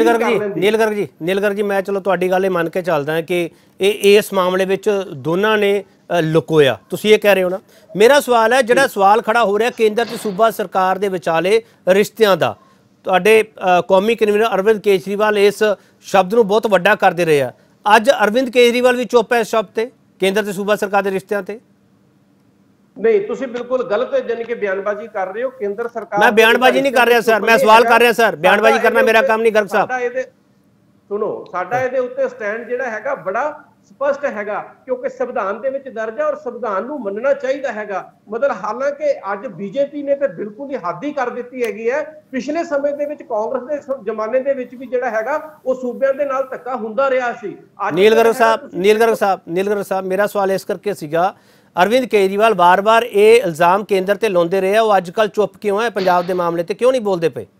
ਗਰਗ ਜੀ ਮੈਂ ਚਲੋ ਤੁਹਾਡੀ ਗੱਲ ਇਹ ਮੰਨ ਕੇ ਚੱਲਦਾ ਕਿ ਇਹ ਇਸ ਮਾਮਲੇ ਵਿੱਚ ਦੋਨਾਂ ਨੇ ਲੁਕੋਇਆ, ਤੁਸੀਂ ਇਹ ਕਹਿ ਰਹੇ ਹੋ ਨਾ। ਮੇਰਾ ਸਵਾਲ ਹੈ, ਜਿਹੜਾ ਸਵਾਲ ਖੜਾ ਹੋ ਰਿਹਾ ਕੇਂਦਰ ਤੇ ਸੂਬਾ ਸਰਕਾਰ ਦੇ ਵਿਚਾਲੇ ਰਿਸ਼ਤਿਆਂ ਦਾ, ਤੁਹਾਡੇ ਕੌਮੀ ਕਨਵੀਨਰ ਅਰਵਿੰਦ ਕੇਜਰੀਵਾਲ ਇਸ ਸ਼ਬਦ ਨੂੰ ਬਹੁਤ ਵੱਡਾ ਕਰਦੇ ਰਹੇ ਆ। ਅੱਜ ਅਰਵਿੰਦ ਕੇਜਰੀਵਾਲ ਵੀ ਚੁੱਪ ਹੈ ਇਸ ਸ਼ਬਦ ਤੇ, ਕੇਂਦਰ ਤੇ ਸੂਬਾ ਸਰਕਾਰ ਦੇ ਰਿਸ਼ਤਿਆਂ ਤੇ? ਨਹੀਂ, ਤੁਸੀਂ ਬਿਲਕੁਲ ਗਲਤ ਜਾਨੀ ਕਿ ਬਿਆਨਬਾਜ਼ੀ ਕਰ ਰਹੇ ਹੋ। ਕੇਂਦਰ ਸਰਕਾਰ, ਮੈਂ ਬਿਆਨਬਾਜ਼ੀ ਨਹੀਂ ਕਰ ਰਿਹਾ ਸਰ, ਮੈਂ ਸਵਾਲ ਕਰ ਰਿਹਾ ਸਰ। ਬਿਆਨਬਾਜ਼ੀ ਕਰਨਾ ਮੇਰਾ ਕੰਮ ਨਹੀਂ। ਗਰਗ ਸਾਹਿਬ ਸੁਣੋ, ਸਾਡਾ ਇਹਦੇ ਉੱਤੇ ਸਟੈਂਡ ਜਿਹੜਾ ਹੈਗਾ ਬੜਾ ਸਪਸ਼ਟ ਹੈਗਾ, ਕਿਉਂਕਿ ਸੰਵਿਧਾਨ ਦੇ ਵਿੱਚ ਦਰਜ ਹੈ ਔਰ ਸੰਵਿਧਾਨ ਨੂੰ ਮੰਨਣਾ ਚਾਹੀਦਾ ਹੈਗਾ। ਮਤਲਬ ਹਾਲਾਂਕਿ ਅੱਜ ਬੀਜੇਪੀ ਨੇ ਤੇ ਬਿਲਕੁਲ ਹੀ ਹੱਦ ਹੀ ਕਰ ਦਿੱਤੀ ਹੈਗੀ ਹੈ। ਪਿਛਲੇ ਸਮੇਂ ਦੇ ਵਿੱਚ ਕਾਂਗਰਸ ਦੇ ਜ਼ਮਾਨੇ ਦੇ ਵਿੱਚ ਵੀ ਜਿਹੜਾ ਹੈਗਾ ਉਹ ਸੂਬਿਆਂ ਦੇ ਨਾਲ ਧੱਕਾ ਹੁੰਦਾ ਰਿਹਾ ਸੀ। ਨੀਲ ਗਰਗ ਸਾਹਿਬ ਮੇਰਾ ਸਵਾਲ ਇਸ ਕਰਕੇ ਸੀਗਾ, ਅਰਵਿੰਦ ਕੇਜਰੀਵਾਲ ਬਾਰ-ਬਾਰ ਇਹ ਇਲਜ਼ਾਮ ਕੇਂਦਰ ਤੇ ਲਾਉਂਦੇ ਰਹੇ ਆ, ਉਹ ਅੱਜ ਕੱਲ ਚੁੱਪ ਕਿਉਂ ਹੈ ਪੰਜਾਬ ਦੇ ਮਾਮਲੇ ਤੇ, ਕਿਉਂ ਨਹੀਂ ਬੋਲਦੇ ਪਏ?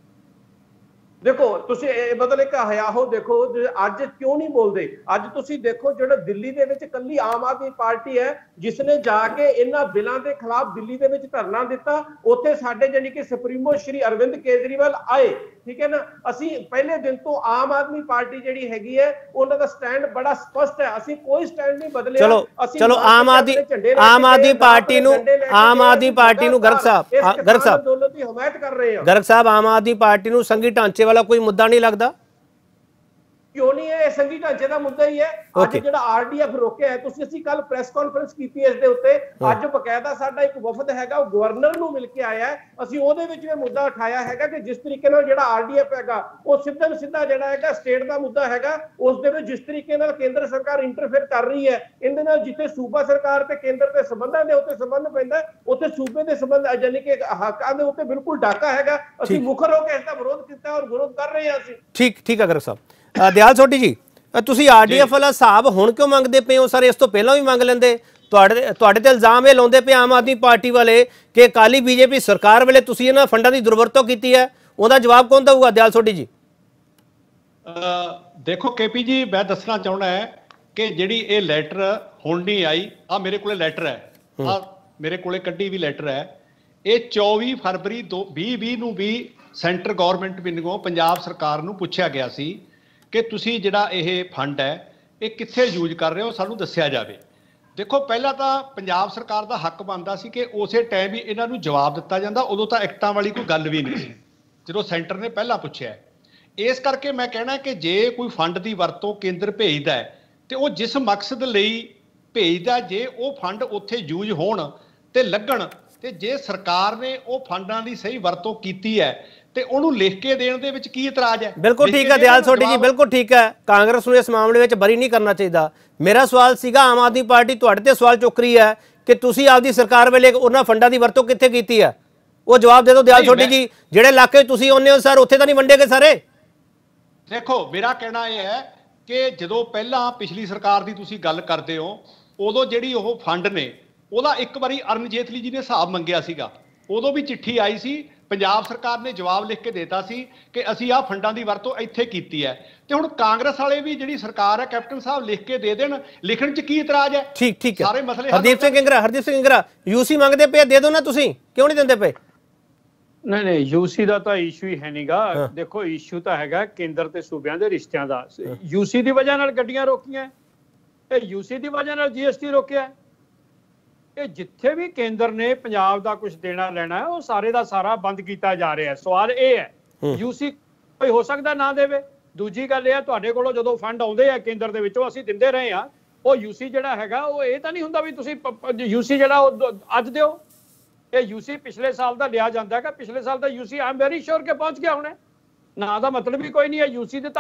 ਦੇਖੋ ਤੁਸੀਂ ਮਤਲਬ ਇੱਕ ਹਯਾਹੋ ਦੇਖੋ, ਅੱਜ ਕਿਉਂ ਨਹੀਂ ਬੋਲਦੇ? ਅੱਜ ਤੁਸੀਂ ਦੇਖੋ ਜਿਹੜਾ ਦਿੱਲੀ ਦੇ ਵਿੱਚ ਕੱਲੀ ਆਮ ਆਦਮੀ ਪਾਰਟੀ ਹੈ ਜਿਸ ਨੇ ਜਾ ਕੇ ਇਹਨਾਂ ਬਿੱਲਾਂ ਦੇ ਖਿਲਾਫ ਦਿੱਲੀ ਦੇ ਵਿੱਚ ਧਰਨਾ ਦਿੱਤਾ। ਉੱਥੇ ਸਾਡੇ ਜਾਨੀ ਕਿ ਸੁਪਰੀਮੋ ਸ਼੍ਰੀ ਅਰਵਿੰਦ ਕੇਜਰੀਵਾਲ ਆਏ, ਠੀਕ ਹੈ ਨਾ। ਅਸੀਂ ਪਹਿਲੇ ਦਿਨ ਤੋਂ ਆਮ ਆਦਮੀ ਪਾਰਟੀ ਜਿਹੜੀ ਹੈਗੀ ਹੈ ਉਹਨਾਂ ਦਾ ਸਟੈਂਡ ਬੜਾ ਸਪਸ਼ਟ ਹੈ, ਅਸੀਂ ਕੋਈ ਸਟੈਂਡ ਨਹੀਂ ਬਦਲਿਆ। ਚਲੋ ਆਮ ਆਦਮੀ ਪਾਰਟੀ ਨੂੰ ਗਰਗ ਸਾਹਿਬ ਅੰਦੋਲਨ ਦੀ ਹਮਾਇਤ ਕਰ ਰਹੇ ਹਾਂ। ਗਰਗ ਸਾਹਿਬ, ਆਮ ਆਦਮੀ ਪਾਰਟੀ ਨੂੰ ਸੰਘੀ ਢਾਂਚੇ ਵਾਲਾ ਕੋਈ ਮੁੱਦਾ ਨਹੀਂ ਲੱਗਦਾ? क्यों नहीं है? संघी ढांचे का मुद्दा ही है। ਅੱਜ ਜਿਹੜਾ ਆਰਡੀਐਫ ਰੋਕਿਆ ਹੈ, ਤੁਸੀਂ ਅਸੀਂ ਕੱਲ ਪ੍ਰੈਸ ਕਾਨਫਰੰਸ ਕੀਤੀ ਇਸ ਦੇ ਉੱਤੇ। ਅੱਜ ਬਕਾਇਦਾ ਸਾਡਾ ਇੱਕ ਵਫਦ ਹੈਗਾ, ਉਹ ਗਵਰਨਰ ਨੂੰ ਮਿਲ ਕੇ ਆਇਆ ਹੈ। ਅਸੀਂ ਉਹਦੇ ਵਿੱਚ ਇਹ ਮੁੱਦਾ ਉਠਾਇਆ ਹੈਗਾ ਕਿ ਜਿਸ ਤਰੀਕੇ ਨਾਲ ਜਿਹੜਾ ਆਰਡੀਐਫ ਹੈਗਾ ਉਹ ਸਿੱਧਾ ਜਿਹੜਾ ਹੈਗਾ ਸਟੇਟ ਦਾ ਮੁੱਦਾ ਹੈਗਾ, ਉਸ ਦੇ ਵਿੱਚ ਜਿਸ ਤਰੀਕੇ ਨਾਲ ਕੇਂਦਰ ਸਰਕਾਰ ਇੰਟਰਫੇਅਰ ਕਰ ਰਹੀ ਹੈ, ਇਹਦੇ ਨਾਲ ਜਿੱਥੇ ਸੂਬਾ ਸਰਕਾਰ ਤੇ ਕੇਂਦਰ ਦੇ ਸੰਬੰਧਾਂ ਦੇ ਉੱਤੇ ਸੰਬੰਧ ਪੈਂਦਾ, ਉੱਥੇ ਸੂਬੇ ਦੇ ਸੰਬੰਧ ਯਾਨੀ ਕਿ ਹੱਕਾਂ ਦੇ ਉੱਤੇ ਬਿਲਕੁਲ ਡਾਕਾ ਹੈਗਾ। ਅਸੀਂ ਮੁੱਖ ਹੋ ਕੇ ਇਸ ਦਾ ਵਿਰੋਧ ਕੀਤਾ ਔਰ ਵਿਰੋਧ ਕਰ ਰਹੇ ਹਾਂ ਅਸੀਂ। ਠੀਕ ਹੈ ਗਰਗ ਸਾਹਿਬ। ਦਿਆਲ ਸੋਢੀ ਜੀ, ਤੁਸੀਂ ਆਰਡੀਐਫ ਵਾਲਾ ਹਿਸਾਬ ਹੁਣ ਕਿਉਂ ਮੰਗਦੇ ਪਏ ਹੋ? ਸਰ ਇਸ ਤੋਂ ਪਹਿਲਾਂ ਵੀ ਮੰਗ ਲੈਂਦੇ। ਤੁਹਾਡੇ ਤੇ ਇਲਜ਼ਾਮ ਇਹ ਲਾਉਂਦੇ ਪਏ ਆਮ ਆਦਮੀ ਪਾਰਟੀ ਵਾਲੇ ਕਿ ਅਕਾਲੀ ਬੀਜੇਪੀ ਸਰਕਾਰ ਵੇਲੇ ਤੁਸੀਂ ਇਹਨਾਂ ਫੰਡਾਂ ਦੀ ਦੁਰਵਰਤੋਂ ਕੀਤੀ ਹੈ, ਉਹਦਾ ਜਵਾਬ ਕੌਣ ਦੇਊਗਾ? ਦਿਆਲ ਸੋਢੀ ਜੀ। ਦੇਖੋ ਕੇਪੀ ਜੀ, ਮੈਂ ਦੱਸਣਾ ਚਾਹੁੰਦਾ ਹੈ ਕਿ ਜਿਹੜੀ ਇਹ ਲੈਟਰ ਹੁਣ ਨਹੀਂ ਆਈ, ਆ ਮੇਰੇ ਕੋਲੇ ਲੈਟਰ ਹੈ, ਆ ਮੇਰੇ ਕੋਲੇ ਕੱਢੀ ਵੀ ਲੈਟਰ ਹੈ। ਇਹ 24 ਫਰਵਰੀ 2020 ਨੂੰ ਵੀ ਸੈਂਟਰ ਗਵਰਨਮੈਂਟ ਵੱਲੋਂ ਪੰਜਾਬ ਸਰਕਾਰ ਨੂੰ ਪੁੱਛਿਆ ਗਿਆ ਸੀ ਕਿ ਤੁਸੀਂ ਜਿਹੜਾ ਇਹ ਫੰਡ ਹੈ ਇਹ ਕਿੱਥੇ ਯੂਜ਼ ਕਰ ਰਹੇ ਹੋ, ਸਾਨੂੰ ਦੱਸਿਆ ਜਾਵੇ। ਦੇਖੋ ਪਹਿਲਾਂ ਤਾਂ ਪੰਜਾਬ ਸਰਕਾਰ ਦਾ ਹੱਕ ਬਣਦਾ ਸੀ ਕਿ ਉਸੇ ਟਾਈਮ ਹੀ ਇਹਨਾਂ ਨੂੰ ਜਵਾਬ ਦਿੱਤਾ ਜਾਂਦਾ। ਉਦੋਂ ਤਾਂ ਐਕਟਾਂ ਵਾਲੀ ਕੋਈ ਗੱਲ ਵੀ ਨਹੀਂ ਸੀ ਜਦੋਂ ਸੈਂਟਰ ਨੇ ਪਹਿਲਾਂ ਪੁੱਛਿਆ। ਇਸ ਕਰਕੇ ਮੈਂ ਕਹਿਣਾ ਕਿ ਜੇ ਕੋਈ ਫੰਡ ਦੀ ਵਰਤੋਂ ਕੇਂਦਰ ਭੇਜਦਾ ਹੈ ਤੇ ਉਹ ਜਿਸ ਮਕਸਦ ਲਈ ਭੇਜਦਾ, ਜੇ ਉਹ ਫੰਡ ਉੱਥੇ ਯੂਜ਼ ਹੋਣ ਤੇ ਲੱਗਣ, ਤੇ ਜੇ ਸਰਕਾਰ ਨੇ ਉਹ ਫੰਡਾਂ ਦੀ ਸਹੀ ਵਰਤੋਂ ਕੀਤੀ ਹੈ ਤੇ ਉਹਨੂੰ ਲਿਖ ਕੇ ਦੇਣ ਦੇ ਵਿੱਚ ਕੀ ਇਤਰਾਜ਼ ਹੈ? ਬਿਲਕੁਲ ਠੀਕ ਹੈ ਦਿਆਲ ਸੋਢੀ ਜੀ, ਬਿਲਕੁਲ ਠੀਕ ਹੈ। ਕਾਂਗਰਸ ਨੂੰ ਇਸ ਮਾਮਲੇ ਵਿੱਚ ਬਰੀ ਨਹੀਂ ਕਰਨਾ ਚਾਹੀਦਾ। ਮੇਰਾ ਸਵਾਲ ਸੀਗਾ, ਆਮ ਆਦਮੀ ਪਾਰਟੀ ਤੁਹਾਡੇ ਤੇ ਸਵਾਲ ਚੁੱਕ ਰਹੀ ਹੈ ਕਿ ਤੁਸੀਂ ਆਪਦੀ ਸਰਕਾਰ ਵੇਲੇ ਉਹਨਾਂ ਫੰਡਾਂ ਦੀ ਵਰਤੋਂ ਕਿੱਥੇ ਕੀਤੀ ਹੈ, ਉਹ ਜਵਾਬ ਦੇ ਦਿਓ ਦਿਆਲ ਸੋਢੀ ਜੀ। ਜਿਹੜੇ ਇਲਾਕੇ ਤੁਸੀਂ ਆਉਂਦੇ ਹੋ ਸਰ, ਉੱਥੇ ਤਾਂ ਨਹੀਂ ਵੰਡੇ ਗਏ ਸਾਰੇ? ਦੇਖੋ ਮੇਰਾ ਕਹਿਣਾ ਇਹ ਹੈ ਕਿ ਜਦੋਂ ਪਹਿਲਾਂ ਪਿਛਲੀ ਸਰਕਾਰ ਦੀ ਤੁਸੀਂ ਗੱਲ ਕਰਦੇ ਹੋ, ਉਦੋਂ ਜਿਹੜੀ ਉਹ ਫੰਡ ਨੇ ਉਹਦਾ ਇੱਕ ਵਾਰੀ ਅਰੁਣ ਜੇਤਲੀ ਜੀ ਨੇ ਹਿਸਾਬ ਮੰਗਿਆ ਸੀਗਾ। ਉਦੋਂ ਵੀ ਚਿੱਠੀ ਆਈ ਸੀ, ਪੰਜਾਬ ਸਰਕਾਰ ਨੇ ਜਵਾਬ ਲਿਖ ਕੇ ਦੇਤਾ ਸੀ ਕਿ ਅਸੀਂ ਆਹ ਫੰਡਾਂ ਦੀ ਵਰਤੋਂ ਇੱਥੇ ਕੀਤੀ ਹੈ। ਤੇ ਹੁਣ ਕਾਂਗਰਸ ਵਾਲੇ ਵੀ ਜਿਹੜੀ ਸਰਕਾਰ ਹੈ, ਕੈਪਟਨ ਸਾਹਿਬ ਲਿਖ ਕੇ ਦੇ ਦੇਣ, ਲਿਖਣ 'ਚ ਕੀ ਇਤਰਾਜ਼ ਹੈ? ਠੀਕ ਹੈ। ਸਾਰੇ ਮਸਲੇ ਹਰਦੀਪ ਸਿੰਘ ਇੰਗਰਾ ਯੂਸੀ ਮੰਗਦੇ ਪਏ, ਦੇ ਦਿਓ ਨਾ, ਤੁਸੀਂ ਕਿਉਂ ਨਹੀਂ ਦਿੰਦੇ ਪਏ? ਨਹੀਂ ਯੂਸੀ ਦਾ ਤਾਂ ਇਸ਼ੂ ਹੀ ਹੈ ਨਹੀਂਗਾ। ਦੇਖੋ ਇਸ਼ੂ ਤਾਂ ਹੈਗਾ ਕੇਂਦਰ ਤੇ ਸੂਬਿਆਂ ਦੇ ਰਿਸ਼ਤਿਆਂ ਦਾ। ਯੂਸੀ ਦੀ ਵਜ੍ਹਾ ਨਾਲ ਗੱਡੀਆਂ ਰੋਕੀਆਂ, ਇਹ ਯੂਸੀ ਦੀ ਵਜ੍ਹਾ ਨਾਲ ਜੀਐਸਟੀ ਰੋਕਿਆ। ਇਹ ਜਿੱਥੇ ਵੀ ਕੇਂਦਰ ਨੇ ਪੰਜਾਬ ਦਾ ਕੁਝ ਦੇਣਾ ਲੈਣਾ ਹੈ, ਉਹ ਸਾਰੇ ਦਾ ਸਾਰਾ ਬੰਦ ਕੀਤਾ ਜਾ ਰਿਹਾ। ਸਵਾਲ ਇਹ ਹੈ ਯੂਸੀ ਕੋਈ ਹੋ ਸਕਦਾ ਨਾ ਦੇਵੇ। ਦੂਜੀ ਗੱਲ ਇਹ ਹੈ, ਤੁਹਾਡੇ ਕੋਲੋਂ ਜਦੋਂ ਫੰਡ ਆਉਂਦੇ ਆ ਕੇਂਦਰ ਦੇ ਵਿੱਚੋਂ, ਅਸੀਂ ਦਿੰਦੇ ਰਹੇ ਆ, ਉਹ ਯੂਸੀ ਜਿਹੜਾ ਹੈਗਾ ਉਹ ਇਹ ਤਾਂ ਨਹੀਂ ਹੁੰਦਾ ਵੀ ਤੁਸੀਂ ਯੂਸੀ ਜਿਹੜਾ ਉਹ ਅੱਜ ਦਿਓ। ਇਹ ਯੂਸੀ ਪਿਛਲੇ ਸਾਲ ਦਾ ਲਿਆ ਜਾਂਦਾ ਹੈਗਾ। ਪਿਛਲੇ ਸਾਲ ਦਾ UC I am very sure ਕਿ ਪਹੁੰਚ ਗਿਆ ਹੋਣਾ। ਨਾ ਦਾ ਮਤਲਬ ਹੀ ਕੋਈ ਨਹੀਂ ਹੈ। ਯੂਸੀ ਦੇ ਤਾਂ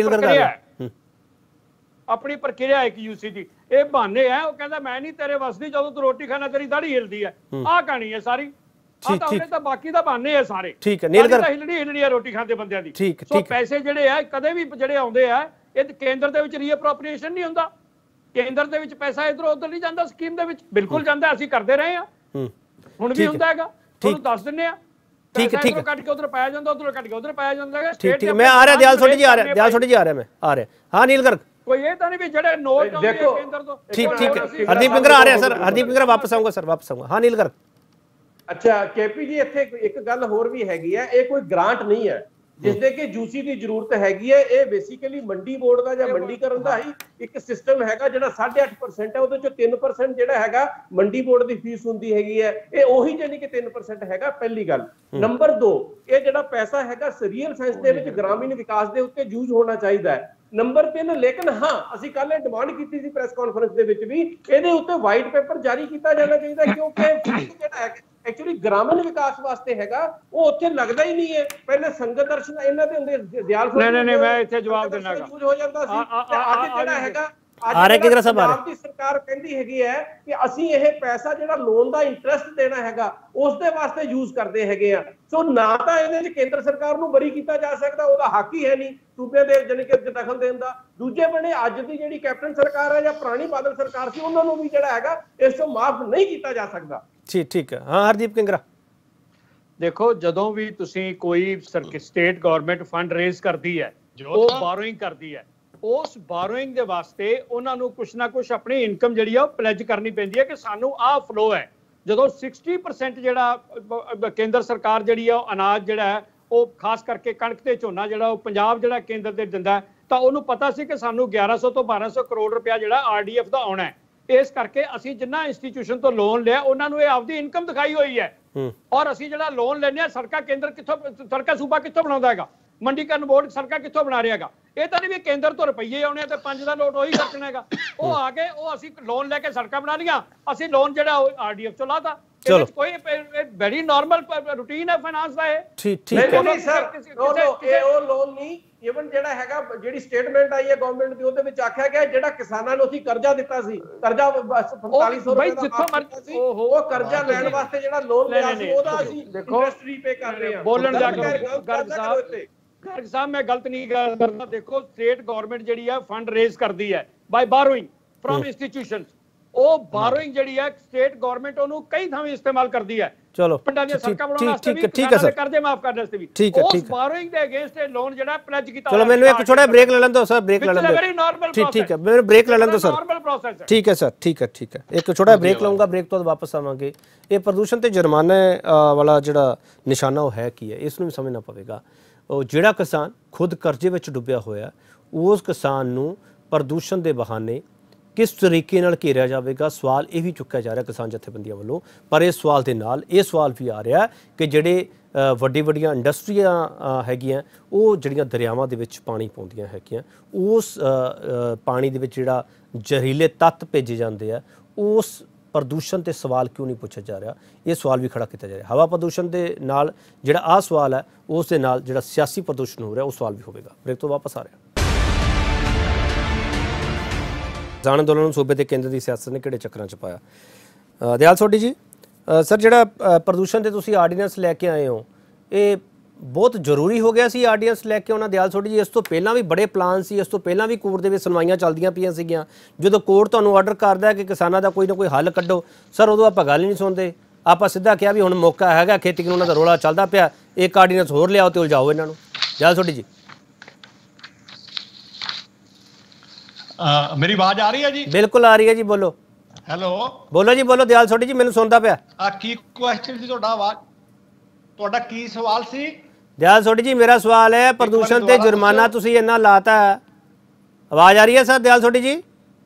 ਆਪਣੀ ਪ੍ਰਕਿਰਿਆ ਇੱਕ ਯੂਸੀ ਦੀ। ਇਹ ਬਹਾਨੇ ਹੈ, ਉਹ ਕਹਿੰਦਾ ਮੈਂ ਨਹੀਂ ਤੇਰੇ ਵਸਦੀ, ਜਦੋਂ ਤੂੰ ਰੋਟੀ ਖਾਣਾ ਤੇਰੀ ਦਾੜੀ ਹਿਲਦੀ ਹੈ। ਆਹ ਕਹਾਣੀ ਹੈ ਸਾਰੀ। ਆਹ ਤਾਂ ਉਹਨੇ ਤਾਂ ਬਾਕੀ ਦਾ ਬਹਾਨੇ ਹੈ ਸਾਰੇ। ਠੀਕ ਹੈ, ਹਿਲਣੀ ਹੈ ਰੋਟੀ ਖਾਂਦੇ ਬੰਦਿਆਂ ਦੀ। ਸੋ ਪੈਸੇ ਜਿਹੜੇ ਆ ਕਦੇ ਵੀ ਜਿਹੜੇ ਆਉਂਦੇ ਆ, ਇਹ ਕੇਂਦਰ ਦੇ ਵਿੱਚ ਰੀਅਪਰੋਪਰੀਏਸ਼ਨ ਨਹੀਂ ਹੁੰਦਾ। ਕੇਂਦਰ ਦੇ ਵਿੱਚ ਪੈਸਾ ਇਧਰੋਂ ਉਧਰ ਨਹੀਂ ਜਾਂਦਾ, ਸਕੀਮ ਦੇ ਵਿੱਚ ਬਿਲਕੁਲ ਜਾਂਦਾ। ਅਸੀਂ ਕਰਦੇ ਰਹੇ ਹਾਂ, ਹੁਣ ਵੀ ਹੁੰਦਾ ਹੈਗਾ, ਤੁਹਾਨੂੰ ਦੱਸ ਦਿੰਦੇ ਆ। ਠੀਕ ਕੱਟ ਕੇ ਉਧਰ ਪਾਇਆ ਜਾਂਦਾ, ਉਧਰ ਕੱਟ ਕੇ ਉਧਰ ਪਾਇਆ ਜਾਂਦਾ ਹੈ। ਠੀਕ ਮੈਂ ਆ ਰਿਹਾ, ਦਿਆਲ ਸੋਢੀ ਜੀ ਆ ਰਿਹਾ, ਦਿਆਲ ਸੋਢੀ ਜੀ ਆ ਰਿਹਾ, ਮੈਂ ਆ ਰਿਹਾ। ਹਾਂ ਨੀਲ ਗਰਗ, ਕੋਈ ਇਹ ਤਾਂ ਨਹੀਂ ਵੀ ਜਿਹੜੇ ਨੋਟ ਆਉਂਦੇ ਕੇਂਦਰ ਤੋਂ। ਠੀਕ ਹੈ। ਹਰਦੀਪ ਇੰਗਰਾ ਆ ਰਿਹਾ ਸਰ, ਹਰਦੀਪ ਇੰਗਰਾ ਵਾਪਸ ਆਊਂਗਾ ਸਰ, ਵਾਪਸ ਆਊਂਗਾ। ਹਾਂ ਨੀਲ ਗਰਗ। ਅੱਛਾ ਕੇਪੀ ਜੀ, ਇੱਥੇ ਇੱਕ ਗੱਲ ਹੋਰ ਵੀ ਹੈਗੀ ਹੈ। ਇਹ ਕੋਈ ਗ੍ਰਾਂਟ ਨਹੀਂ ਹੈ ਜਿਸ ਦੇ ਕਿ ਯੂਸੀ ਦੀ ਜ਼ਰੂਰਤ ਹੈਗੀ ਹੈ। ਇਹ ਬੇਸਿਕਲੀ ਮੰਡੀ ਬੋਰਡ ਦਾ ਜਾਂ ਮੰਡੀਕਰਨ ਦਾ ਹੀ ਇੱਕ ਸਿਸਟਮ ਹੈਗਾ, ਜਿਹੜਾ 8.5% ਹੈ। ਉਹਦੇ ਚੋਂ 3% ਜਿਹੜਾ ਹੈਗਾ ਮੰਡੀ ਬੋਰਡ ਦੀ ਫੀਸ ਹੁੰਦੀ ਹੈਗੀ ਹੈ। ਇਹ ਉਹੀ ਜਾਨੀ ਕਿ 3% ਹੈਗਾ। ਪਹਿਲੀ ਗੱਲ। ਨੰਬਰ 2, ਇਹ ਜਿਹੜਾ ਪੈਸਾ ਹੈਗਾ ਰੀਅਲ ਸੈਂਸ ਦੇ ਵਿੱਚ ਗ੍ਰਾਮੀਣ ਵਿਕਾਸ ਦੇ ਉੱਤੇ ਯੂਜ਼ ਹੋਣਾ ਚਾਹੀਦਾ ਹੈ। ਨੰਬਰ 3, ਲੇਕਿਨ ਹਾਂ ਅਸੀਂ ਕੱਲ ਇਹ ਡਿਮਾਂਡ ਕੀਤੀ ਸੀ ਪ੍ਰੈਸ ਕਾਨਫਰੰਸ ਦੇ ਵਿੱਚ ਵੀ, ਇਹਦੇ ਉੱਤੇ ਵਾਈਟ ਪੇਪਰ ਜਾਰੀ ਕੀਤਾ ਜਾਣਾ ਚਾਹੀਦਾ, ਕਿਉਂਕਿ ਜਿਹੜਾ ਹੈ ਐਕਚੁਅਲੀ ਗ੍ਰਾਮੀਣ ਵਿਕਾਸ ਵਾਸਤੇ ਹੈਗਾ, ਉਹ ਉੱਥੇ ਲੱਗਦਾ ਹੀ ਨਹੀਂ ਹੈ। ਪਹਿਲੇ ਸੰਗਤ ਦਰਸ਼ਨ ਇਹਨਾਂ ਦੇ ਹੁੰਦੇ, ਦਿਆਲ ਨਹੀਂ ਮੈਂ ਇੱਥੇ ਜਵਾਬ ਦੇਣਾਗਾ ਹੋ ਜਾਂਦਾ ਸੀ। ਅੱਜ ਜਿਹੜਾ ਹੈਗਾ ਪੰਜਾਬ ਦੀ ਸਰਕਾਰ ਕਹਿੰਦੀ ਹੈਗੀ ਹੈ ਕਿ ਅਸੀਂ ਇਹ ਪੈਸਾ ਜਿਹੜਾ ਲੋਨ ਦਾ ਇੰਟਰਸਟ ਦੇਣਾ ਹੈਗਾ ਉਸ ਦੇ ਵਾਸਤੇ ਯੂਜ਼ ਕਰਦੇ ਹੈਗੇ ਆ। ਸੋ ਨਾ ਤਾਂ ਇਹਦੇ ਵਿੱਚ ਕੇਂਦਰ ਸਰਕਾਰ ਨੂੰ ਬਰੀ ਕੀਤਾ ਜਾ ਸਕਦਾ, ਉਹਦਾ ਹੱਕ ਹੀ ਹੈ ਨਹੀਂ ਸੂਬੇ ਦੇ ਜਾਨੀ ਕਿ ਦਖਲ ਦੇਣ ਦਾ। ਦੂਜੇ ਬੰਨੇ ਅੱਜ ਦੀ ਜਿਹੜੀ ਕੈਪਟਨ ਸਰਕਾਰ ਹੈ ਜਾਂ ਪੁਰਾਣੀ ਬਾਦਲ ਸਰਕਾਰ ਸੀ, ਉਹਨਾਂ ਨੂੰ ਵੀ ਜਿਹੜਾ ਹੈਗਾ ਇਸ ਤੋਂ ਮਾਫ ਨਹੀਂ ਕੀਤਾ ਜਾ ਸਕਦਾ। ਠੀਕ ਹੈ। ਹਾਂ ਹਰਦੀਪ ਕਿੰਗਰਾ, ਦੇਖੋ ਜਦੋਂ ਵੀ ਤੁਸੀਂ ਕੋਈ ਸਟੇਟ ਗਵਰਨਮੈਂਟ ਫੰਡ ਰੇਜ਼ ਕਰਦੀ ਹੈ, ਉਹ ਬਾਰੋਇੰਗ ਕਰਦੀ ਹੈ, ਉਸ ਬਾਰੋਇੰਗ ਦੇ ਵਾਸਤੇ ਉਹਨਾਂ ਨੂੰ ਕੁਛ ਨਾ ਕੁਛ ਆਪਣੀ ਇਨਕਮ ਜਿਹੜੀ ਆ ਉਹ ਪਲੇਜ ਕਰਨੀ ਪੈਂਦੀ ਹੈ ਕਿ ਸਾਨੂੰ ਆਹ ਫਲੋ ਹੈ। ਜਦੋਂ 60% ਜਿਹੜਾ ਕੇਂਦਰ ਸਰਕਾਰ ਜਿਹੜੀ ਆ ਉਹ ਅਨਾਜ ਜਿਹੜਾ ਹੈ ਉਹ ਖਾਸ ਕਰਕੇ ਕਣਕ ਤੇ ਝੋਨਾ ਜਿਹੜਾ ਉਹ ਪੰਜਾਬ ਜਿਹੜਾ ਕੇਂਦਰ ਤੇ ਦਿੰਦਾ, ਤਾਂ ਉਹਨੂੰ ਪਤਾ ਸੀ ਕਿ ਸਾਨੂੰ 1100 ਤੋਂ 1200 ਕਰੋੜ ਰੁਪਇਆ ਜਿਹੜਾ ਆਰਡੀਐਫ ਦਾ ਆਉਣਾ ਹੈ। ਇਸ ਕਰਕੇ ਅਸੀਂ ਜਿੰਨਾ ਇੰਸਟੀਟਿਊਸ਼ਨ ਤੋਂ ਲੋਨ ਲਿਆ ਉਹਨਾਂ ਨੂੰ ਇਹ ਆਪਦੀ ਇਨਕਮ ਦਿਖਾਈ ਹੋਈ ਹੈ। ਔਰ ਅਸੀਂ ਜਿਹੜਾ ਲੋਨ ਲੈਂਦੇ ਹਾਂ, ਸੜਕਾਂ ਕੇਂਦਰ ਕਿੱਥੋਂ, ਸੜਕਾਂ ਸੂਬਾ ਕਿੱਥੋਂ ਬਣਾਉਂਦਾ ਹੈਗਾ? ਮੰਡੀਕਰਨ ਬੋਰਡ ਸੜਕਾਂ ਕਿੱਥੋਂ ਬਣਾ ਰਿਹਾਗਾ? ਇਹ ਤਾਂ ਨਹੀਂ ਵੀ ਕੇਂਦਰ ਤੋਂ ਰੁਪਈਏ ਆਉਣੇ ਤੇ 5 ਦਾ ਨੋਟ ਉਹੀ ਖਰਚਣਾ ਹੈਗਾ। ਉਹ ਆ ਕੇ ਉਹ ਅਸੀਂ ਲੋਨ ਲੈ ਕੇ ਸੜਕਾਂ ਬਣਾ ਲੀਆਂ, ਅਸੀਂ ਲੋਨ ਜਿਹੜਾ ਆਰਡੀਐਫ ਚੋਂ ਲਾਤਾ। ਚਲੋ ਕੋਈ ਵੈਰੀ ਨਾਰਮਲ ਰੂਟੀਨ ਹੈ ਫਾਈਨਾਂਸ ਦਾ ਇਹ। ਠੀਕ ਨਹੀਂ ਸਰ, ਇਹ ਉਹ ਲੋਨ ਨਹੀਂ, ਇਵਨ ਜਿਹੜਾ ਹੈਗਾ ਜਿਹੜੀ ਸਟੇਟਮੈਂਟ ਆਈ ਹੈ ਗਵਰਨਮੈਂਟ ਦੀ ਉਹਦੇ ਵਿੱਚ ਆਖਿਆ ਗਿਆ ਜਿਹੜਾ ਕਿਸਾਨਾਂ ਨੂੰ ਅਸੀਂ ਕਰਜ਼ਾ ਦਿੱਤਾ ਸੀ, ਕਰਜ਼ਾ 4500 ਰੁਪਏ ਦਾ ਸੀ, ਉਹ ਕਰਜ਼ਾ ਲੈਣ ਵਾਸਤੇ ਜਿਹੜਾ ਲੋਨ ਲਿਆ ਸੀ ਉਹਦਾ ਅਸੀਂ ਇੰਟਰਸਟ ਰੀਪੇ ਕਰ ਰਹੇ ਹਾਂ। ਬੋਲਣ ਜਾ ਗਰਗ ਸਾਹਿਬ ਮੈਂ ਗਲਤ ਨਹੀਂ ਗੱਲ ਕਰਦਾ। ਦੇਖੋ ਸਟੇਟ ਗਵਰਨਮੈਂਟ ਜਿਹੜੀ ਹੈ ਫੰਡ ਰੇਜ਼ ਕਰਦੀ ਹੈ ਬਾਈ ਬਾਰੋਇੰਗ ਫਰਮ ਇੰਸਟੀਟਿਊਸ਼ਨਸ। ਉਹ ਬਾਰੋਇੰਗ ਜਿਹੜੀ ਹੈ ਸਟੇਟ ਗਵਰਨਮੈਂਟ ਉਹਨੂੰ ਕਈ ਥਾਵੇਂ ਇਸਤੇਮਾਲ ਕਰਦੀ ਹੈ। ਚਲੋ ਪਿੰਡਾਂ ਦੀਆਂ ਸੜਕਾਂ ਬਣਾਉਣ ਵਾਸਤੇ ਵੀ, ਠੀਕ ਹੈ ਸਰ, ਕਰਜ਼ੇ ਮਾਫ ਕਰਨ ਵਾਸਤੇ ਵੀ। ਉਸ ਬਾਰੋਇੰਗ ਦੇ ਅਗੇਂਸਟ ਇਹ ਲੋਨ ਜਿਹੜਾ ਪਲੇਜ ਕੀਤਾ। ਚਲੋ ਮੈਨੂੰ ਇੱਕ ਛੋਟਾ ਬ੍ਰੇਕ ਲੈ ਲੈਣ ਦਿਓ ਸਰ, ਬ੍ਰੇਕ ਲੈ ਲੈਣ ਦਿਓ। ਠੀਕ ਹੈ, ਮੈਨੂੰ ਬ੍ਰੇਕ ਲੈ ਲੈਣ ਦਿਓ ਸਰ। ਠੀਕ ਹੈ ਸਰ, ਠੀਕ ਹੈ ਇੱਕ ਛੋਟਾ ਬ੍ਰੇਕ ਲਵਾਂਗਾ, ਬ੍ਰੇਕ ਤੋਂ ਬਾਅਦ ਵਾਪਸ ਆਵਾਂਗੇ। ਇਹ ਪ੍ਰਦੂਸ਼ਣ ਤੇ ਜੁਰਮਾਨੇ ਵਾਲਾ ਜਿਹੜਾ ਨਿਸ਼ਾਨਾ ਉਹ ਹੈ ਕੀ ਹੈ, ਇਸ ਨੂੰ ਵੀ ਸਮਝਣਾ ਪਵੇਗਾ। ਉਹ ਜਿਹੜਾ ਕਿਸਾਨ ਖੁਦ ਕਰਜ਼ੇ ਵਿੱਚ ਡੁੱਬਿਆ ਹੋਇਆ, ਉਸ ਕਿਸਾਨ ਨੂੰ ਪ੍ਰਦੂਸ਼ਣ ਦੇ ਬਹਾਨੇ ਕਿਸ ਤਰੀਕੇ ਨਾਲ ਘੇਰਿਆ ਜਾਵੇਗਾ, ਸਵਾਲ ਇਹ ਵੀ ਚੁੱਕਿਆ ਜਾ ਰਿਹਾ ਕਿਸਾਨ ਜਥੇਬੰਦੀਆਂ ਵੱਲੋਂ। ਪਰ ਇਸ ਸਵਾਲ ਦੇ ਨਾਲ ਇਹ ਸਵਾਲ ਵੀ ਆ ਰਿਹਾ ਕਿ ਜਿਹੜੇ ਵੱਡੀਆਂ ਇੰਡਸਟਰੀਆਂ ਹੈਗੀਆਂ, ਉਹ ਜਿਹੜੀਆਂ ਦਰਿਆਵਾਂ ਦੇ ਵਿੱਚ ਪਾਣੀ ਪਾਉਂਦੀਆਂ ਹੈਗੀਆਂ, ਉਸ ਪਾਣੀ ਦੇ ਵਿੱਚ ਜਿਹੜਾ ਜ਼ਹਿਰੀਲੇ ਤੱਤ ਭੇਜੇ ਜਾਂਦੇ ਆ, ਉਸ ਪ੍ਰਦੂਸ਼ਣ ਤੇ ਸਵਾਲ ਕਿਉਂ ਨਹੀਂ ਪੁੱਛਿਆ ਜਾ ਰਿਹਾ? ਇਹ ਸਵਾਲ ਵੀ ਖੜਾ ਕੀਤਾ ਜਾ ਰਿਹਾ। ਹਵਾ ਪ੍ਰਦੂਸ਼ਣ ਦੇ ਨਾਲ ਜਿਹੜਾ ਆਹ ਸਵਾਲ ਹੈ, ਉਸ ਦੇ ਨਾਲ ਜਿਹੜਾ ਸਿਆਸੀ ਪ੍ਰਦੂਸ਼ਣ ਹੋ ਰਿਹਾ, ਉਹ ਸਵਾਲ ਵੀ ਹੋਵੇਗਾ। ਬ੍ਰੇਕ ਤੋਂ ਵਾਪਸ ਆ ਰਿਹਾ। ਕਿਸਾਨ ਅੰਦੋਲਨ ਨੂੰ ਸੂਬੇ ਤੇ ਕੇਂਦਰ ਦੀ ਸਿਆਸਤ ਨੇ ਕਿਹੜੇ ਚੱਕਰਾਂ 'ਚ ਪਾਇਆ? ਦਿਆਲ ਸੋਢੀ ਜੀ, ਸਰ ਜਿਹੜਾ ਪ੍ਰਦੂਸ਼ਣ ਤੇ ਤੁਸੀਂ ਆਰਡੀਨੈਂਸ ਲੈ ਕੇ ਆਏ ਹੋ, ਇਹ ਬਹੁਤ ਜ਼ਰੂਰੀ ਹੋ ਗਿਆ ਸੀ ਆਰਡੀਨੈਂਸ ਲੈ ਕੇ ਆਉਣਾ? ਦਿਆਲ ਸੋਢੀ ਜੀ, ਇਸ ਤੋਂ ਪਹਿਲਾਂ ਵੀ ਬੜੇ ਪਲਾਨ ਸੀ, ਇਸ ਤੋਂ ਪਹਿਲਾਂ ਵੀ ਕੋਰਟ ਦੇ ਵਿੱਚ ਸੁਣਵਾਈਆਂ ਚੱਲਦੀਆਂ ਪਈਆਂ ਸੀਗੀਆਂ। ਜਦੋਂ ਕੋਰਟ ਤੁਹਾਨੂੰ ਆਰਡਰ ਕਰਦਾ ਹੈ ਕਿ ਕਿਸਾਨਾਂ ਦਾ ਕੋਈ ਨਾ ਕੋਈ ਹੱਲ ਕੱਢੋ, ਸਰ ਉਦੋਂ ਆਪਾਂ ਗੱਲ ਹੀ ਨਹੀਂ ਸੁਣਦੇ। ਆਪਾਂ ਸਿੱਧਾ ਕਿਹਾ ਵੀ ਹੁਣ ਮੌਕਾ ਹੈਗਾ, ਖੇਤੀ ਕਾਨੂੰਨਾਂ ਦਾ ਰੌਲਾ ਚੱਲਦਾ ਪਿਆ, ਇੱਕ ਆਰਡੀਨੈਂਸ ਹੋਰ ਲਿਆਓ ਤੇ ਉਲਝਾਓ ਇਹਨਾਂ ਨੂੰ। ਦਿਆਲ ਸੋਢੀ ਜੀ, ਮੇਰੀ ਆਵਾਜ਼ ਆ ਰਹੀ ਹੈ ਜੀ? ਬਿਲਕੁਲ ਆ ਰਹੀ ਹੈ ਜੀ, ਬੋਲੋ। ਹੈਲੋ, ਬੋਲੋ ਜੀ, ਬੋਲੋ। ਦਿਆਲ ਸੋਢੀ ਜੀ, ਮੈਨੂੰ ਸੁਣਦਾ ਪਿਆ। ਕੀ ਕੁਐਸਚਨ ਸੀ ਤੁਹਾਡਾ? ਆਵਾਜ਼, ਤੁਹਾਡਾ ਕੀ ਸਵਾਲ ਸੀ? ਦਿਆਲ ਸੋਢੀ ਜੀ, ਮੇਰਾ ਸਵਾਲ ਹੈ ਪ੍ਰਦੂਸ਼ਣ ਤੇ ਜੁਰਮਾਨਾ ਤੁਸੀਂ ਇੰਨਾ ਲਾਤਾ, ਆਵਾਜ਼ ਆ ਰਹੀ ਹੈ ਸਰ? ਦਿਆਲ ਸੋਢੀ ਜੀ,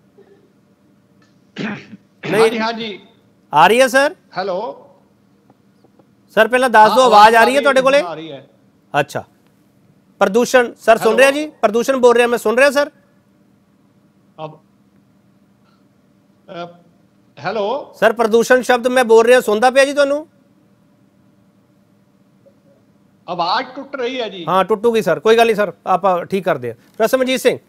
ਨਹੀਂ? ਹਾਂਜੀ ਆ ਰਹੀ ਹੈ ਸਰ। ਹੈਲੋ ਸਰ ਪਹਿਲਾਂ ਦੱਸ ਦਿਓ, ਆਵਾਜ਼ ਆ ਰਹੀ ਹੈ ਤੁਹਾਡੇ ਕੋਲੇ? ਆ ਰਹੀ ਹੈ। ਅੱਛਾ, ਪ੍ਰਦੂਸ਼ਣ ਸਰ ਸੁਣ ਰਿਹਾ ਜੀ? ਪ੍ਰਦੂਸ਼ਣ ਬੋਲ ਰਿਹਾ, ਮੈਂ ਸੁਣ ਰਿਹਾ ਸਰ। ਹੈਲੋ ਸਰ, ਪ੍ਰਦੂਸ਼ਣ ਸ਼ਬਦ ਮੈਂ ਬੋਲ ਰਿਹਾ, ਸੁਣਦਾ ਪਿਆ ਜੀ ਤੁਹਾਨੂੰ? ਆਵਾਜ਼ ਟੁੱਟ ਰਹੀ ਹੈ ਜੀ। ਹਾਂ, ਟੁੱਟੂਗੀ ਸਰ, ਕੋਈ ਗੱਲ ਨਹੀਂ ਸਰ, ਆਪਾਂ ਠੀਕ ਕਰਦੇ ਹਾਂ। ਪ੍ਰਸਮਜੀਤ ਸਿੰਘ,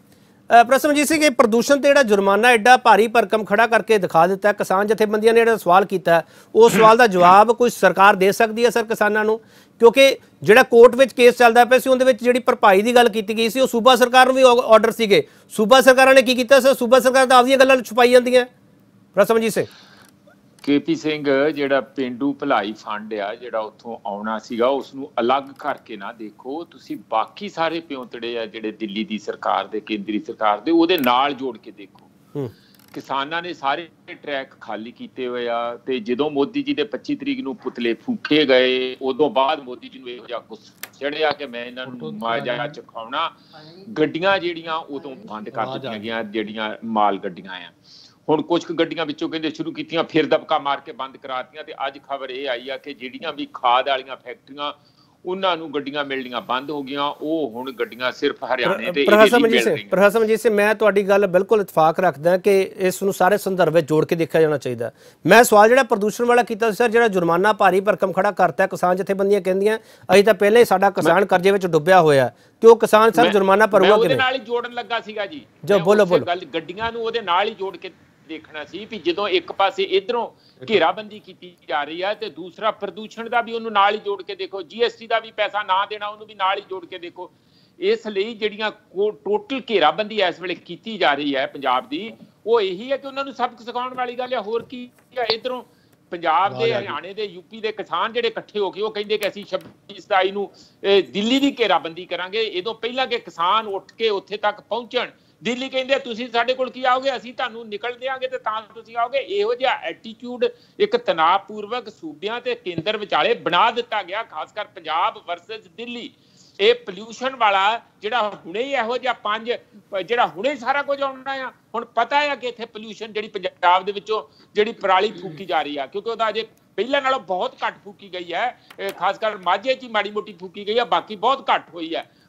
ਇਹ ਪ੍ਰਦੂਸ਼ਣ ਤੇ ਜਿਹੜਾ ਜੁਰਮਾਨਾ ਐਡਾ ਭਾਰੀ ਭਰਕਮ ਖੜਾ ਕਰਕੇ ਦਿਖਾ ਦਿੱਤਾ, ਕਿਸਾਨ ਜਥੇਬੰਦੀਆਂ ਨੇ ਜਿਹੜਾ ਸਵਾਲ ਕੀਤਾ, ਉਸ ਸਵਾਲ ਦਾ ਜਵਾਬ ਕੋਈ ਸਰਕਾਰ ਦੇ ਸਕਦੀ ਹੈ ਸਰ ਕਿਸਾਨਾਂ ਨੂੰ? ਕਿਉਂਕਿ ਜਿਹੜਾ ਕੋਰਟ ਵਿੱਚ ਕੇਸ ਚੱਲਦਾ ਪਿਆ ਸੀ, ਉਹਦੇ ਵਿੱਚ ਜਿਹੜੀ ਭਰਪਾਈ ਦੀ ਗੱਲ ਕੀਤੀ ਗਈ ਸੀ, ਉਹ ਸੂਬਾ ਸਰਕਾਰ ਨੂੰ ਵੀ ਆਰਡਰ ਸੀਗੇ। ਸੂਬਾ ਸਰਕਾਰਾਂ ਨੇ ਕੀ ਕੀਤਾ ਸਰ? ਸੂਬਾ ਸਰਕਾਰ ਤਾਂ ਆਪਦੀਆਂ ਗੱਲਾਂ ਛੁਪਾਈ ਜਾਂਦੀਆਂ। ਪ੍ਰਸਮਜੀਤ ਸਿੰਘ, ਕੇਪੀ ਸਿੰਘ, ਜਿਹੜਾ ਪਿੰਡੂ ਭਲਾਈ ਫੰਡ ਆ ਜਿਹੜਾ ਉੱਥੋਂ ਆਉਣਾ ਸੀਗਾ, ਉਸ ਨੂੰ ਅਲੱਗ ਕਰਕੇ ਨਾ ਦੇਖੋ ਤੁਸੀਂ। ਬਾਕੀ ਸਾਰੇ ਪਿਉਂਤੜੇ ਆ ਜਿਹੜੇ ਦਿੱਲੀ ਦੀ ਸਰਕਾਰ ਦੇ, ਕੇਂਦਰੀ ਸਰਕਾਰ ਦੇ, ਉਹਦੇ ਨਾਲ ਜੋੜ ਕੇ ਦੇਖੋ। ਕਿਸਾਨਾਂ ਨੇ ਸਾਰੇ ਟਰੈਕ ਖਾਲੀ ਕੀਤੇ ਹੋਏ ਆ। ਤੇ ਜਦੋਂ ਮੋਦੀ ਜੀ ਦੇ 25 ਤਰੀਕ ਨੂੰ ਪੁਤਲੇ ਫੂਕੇ ਗਏ, ਉਦੋਂ ਬਾਅਦ ਮੋਦੀ ਜੀ ਨੂੰ ਇਹੋ ਜਿਹਾ ਗੁੱਸਾ ਚੜਿਆ ਕਿ ਮੈਂ ਇਹਨਾਂ ਨੂੰ ਮਾਜਾ ਚੁਕਾਉਣਾ। ਗੱਡੀਆਂ ਜਿਹੜੀਆਂ ਉਦੋਂ ਬੰਦ ਕਰ ਦਿੱਤੀਆਂ ਗਈਆਂ, ਜਿਹੜੀਆਂ ਮਾਲ ਗੱਡੀਆਂ ਆ। ਹੁਣ ਕੁਝ ਕੁ ਗੱਡੀਆਂ ਵਿੱਚੋਂ ਕਹਿੰਦੇ ਸ਼ੁਰੂ ਕੀਤੀਆਂ, ਫਿਰ ਦਬਕਾ ਮਾਰ ਕੇ ਬੰਦ ਕਰਾਤੀਆਂ। ਤੇ ਅੱਜ ਖਬਰ ਇਹ ਆਈ ਆ ਕਿ ਜਿਹੜੀਆਂ ਵੀ ਖਾਦ ਵਾਲੀਆਂ ਫੈਕਟਰੀਆਂ, ਉਹਨਾਂ ਨੂੰ ਗੱਡੀਆਂ ਮਿਲਣੀਆਂ ਬੰਦ ਹੋ ਗਈਆਂ। ਉਹ ਹੁਣ ਗੱਡੀਆਂ ਸਿਰਫ ਹਰਿਆਣੇ ਤੇ ਪ੍ਰਹਸਮਜੀਤ ਸਿੰਘ, ਮੈਂ ਤੁਹਾਡੀ ਗੱਲ ਬਿਲਕੁਲ ਇਤਫਾਕ ਰੱਖਦਾ ਕਿ ਇਸ ਨੂੰ ਸਾਰੇ ਸੰਦਰਭ ਵਿੱਚ ਜੋੜ ਕੇ ਦੇਖਿਆ ਜਾਣਾ ਚਾਹੀਦਾ। ਮੈਂ ਸਵਾਲ ਜਿਹੜਾ ਪ੍ਰਦੂਸ਼ਣ ਵਾਲਾ ਕੀਤਾ ਸਰ, ਜਿਹੜਾ ਜੁਰਮਾਨਾ ਭਾਰੀ ਭਰਕਮ ਖੜਾ ਕਰਤਾ, ਕਿਸਾਨ ਜਥੇਬੰਦੀਆਂ ਕਹਿੰਦੀਆਂ ਅਸੀਂ ਤਾਂ ਪਹਿਲਾਂ ਹੀ ਸਾਡਾ ਕਿਸਾਨ ਕਰਜ਼ੇ ਵਿੱਚ ਡੁੱਬਿਆ ਹੋਇਆ, ਕਿ ਉਹ ਕਿਸਾਨ ਸਰ ਜੁਰਮਾਨਾ ਭਰੂਗਾ ਕਿਵੇਂ? ਉਹਦੇ ਨਾਲ ਹੀ ਜੋੜਨ ਲੱਗਾ ਸੀਗਾ ਜੀ। ਜੋ ਬੋਲੋ ਗੱਲ ਗੱਡੀਆਂ ਨੂੰ ਉਹਦੇ ਨਾਲ ਹੀ ਜੋੜ ਕੇ ਦੇਖਣਾ ਸੀ ਵੀ ਜਦੋਂ ਇੱਕ ਪਾਸੇ ਇਧਰੋਂ ਘੇਰਾਬੰਦੀ ਕੀਤੀ ਜਾ ਰਹੀ ਹੈ ਤੇ ਦੂਸਰਾ ਪ੍ਰਦੂਸ਼ਣ ਦਾ ਵੀ ਉਹਨੂੰ ਨਾਲ ਹੀ ਜੋੜ ਕੇ ਦੇਖੋ, GST ਦਾ ਵੀ ਪੈਸਾ ਨਾ ਦੇਣਾ ਉਹਨੂੰ ਵੀ ਨਾਲ ਹੀ ਜੋੜ ਕੇ ਦੇਖੋ। ਇਸ ਲਈ ਜਿਹੜੀਆਂ ਟੋਟਲ ਘੇਰਾਬੰਦੀ ਇਸ ਵੇਲੇ ਕੀਤੀ ਜਾ ਰਹੀ ਹੈ ਪੰਜਾਬ ਦੀ, ਉਹ ਇਹੀ ਹੈ ਕਿ ਉਹਨਾਂ ਨੂੰ ਸਬਕ ਸਿਖਾਉਣ ਵਾਲੀ ਗੱਲ ਹੈ। ਹੋਰ ਕੀ ਹੈ? ਇਧਰੋਂ ਪੰਜਾਬ ਦੇ, ਹਰਿਆਣੇ ਦੇ, ਯੂਪੀ ਦੇ ਕਿਸਾਨ ਜਿਹੜੇ ਇਕੱਠੇ ਹੋ ਕੇ ਉਹ ਕਹਿੰਦੇ ਕਿ ਅਸੀਂ 26/27 ਨੂੰ ਦਿੱਲੀ ਦੀ ਘੇਰਾਬੰਦੀ ਕਰਾਂਗੇ। ਇਦੋਂ ਪਹਿਲਾਂ ਕਿ ਕਿਸਾਨ ਉੱਠ ਕੇ ਉੱਥੇ ਤੱਕ ਪਹੁੰਚਣ, ਦਿੱਲੀ ਕਹਿੰਦੇ ਤੁਸੀਂ ਸਾਡੇ ਕੋਲ ਕੀ ਆਓਗੇ, ਅਸੀਂ ਤੁਹਾਨੂੰ ਨਿਕਲ ਦਿਆਂਗੇ ਤੇ ਤਾਂ ਤੁਸੀਂ ਆਓਗੇ। ਇਹੋ ਜਿਹਾ ਐਟੀਟਿਊਡ ਇੱਕ ਤਣਾਅਪੂਰਵਕ ਸੂਬਿਆਂ ਤੇ ਕੇਂਦਰ ਵਿਚਾਲੇ ਬਣਾ ਦਿੱਤਾ ਗਿਆ, ਖਾਸ ਕਰ ਪੰਜਾਬ ਵਰਸਸ ਦਿੱਲੀ। ਇਹ ਪੋਲਿਊਸ਼ਨ ਵਾਲਾ ਜਿਹੜਾ ਹੁਣੇ ਹੀ ਇਹੋ ਜਿਹਾ ਜਿਹੜਾ ਹੁਣੇ ਸਾਰਾ ਕੁਝ ਆਉਣਾ ਆ। ਹੁਣ ਪਤਾ ਆ ਕਿ ਇੱਥੇ ਪੋਲਿਊਸ਼ਨ ਜਿਹੜੀ ਪੰਜਾਬ ਦੇ ਵਿੱਚੋਂ ਜਿਹੜੀ ਪਰਾਲੀ ਫੂਕੀ ਜਾ ਰਹੀ ਆ, ਕਿਉਂਕਿ ਉਹਦਾ ਅਜੇ ਪਹਿਲਾਂ ਨਾਲੋਂ ਬਹੁਤ ਘੱਟ ਫੂਕੀ ਗਈ ਹੈ। ਖਾਸ ਕਰ ਮਾਝੇ 'ਚ ਹੀ ਮਾੜੀ ਮੋਟੀ ਫੂਕੀ ਗਈ ਆ, ਬਾਕੀ ਬਹੁਤ ਘੱਟ ਹੋਈ ਹੈ।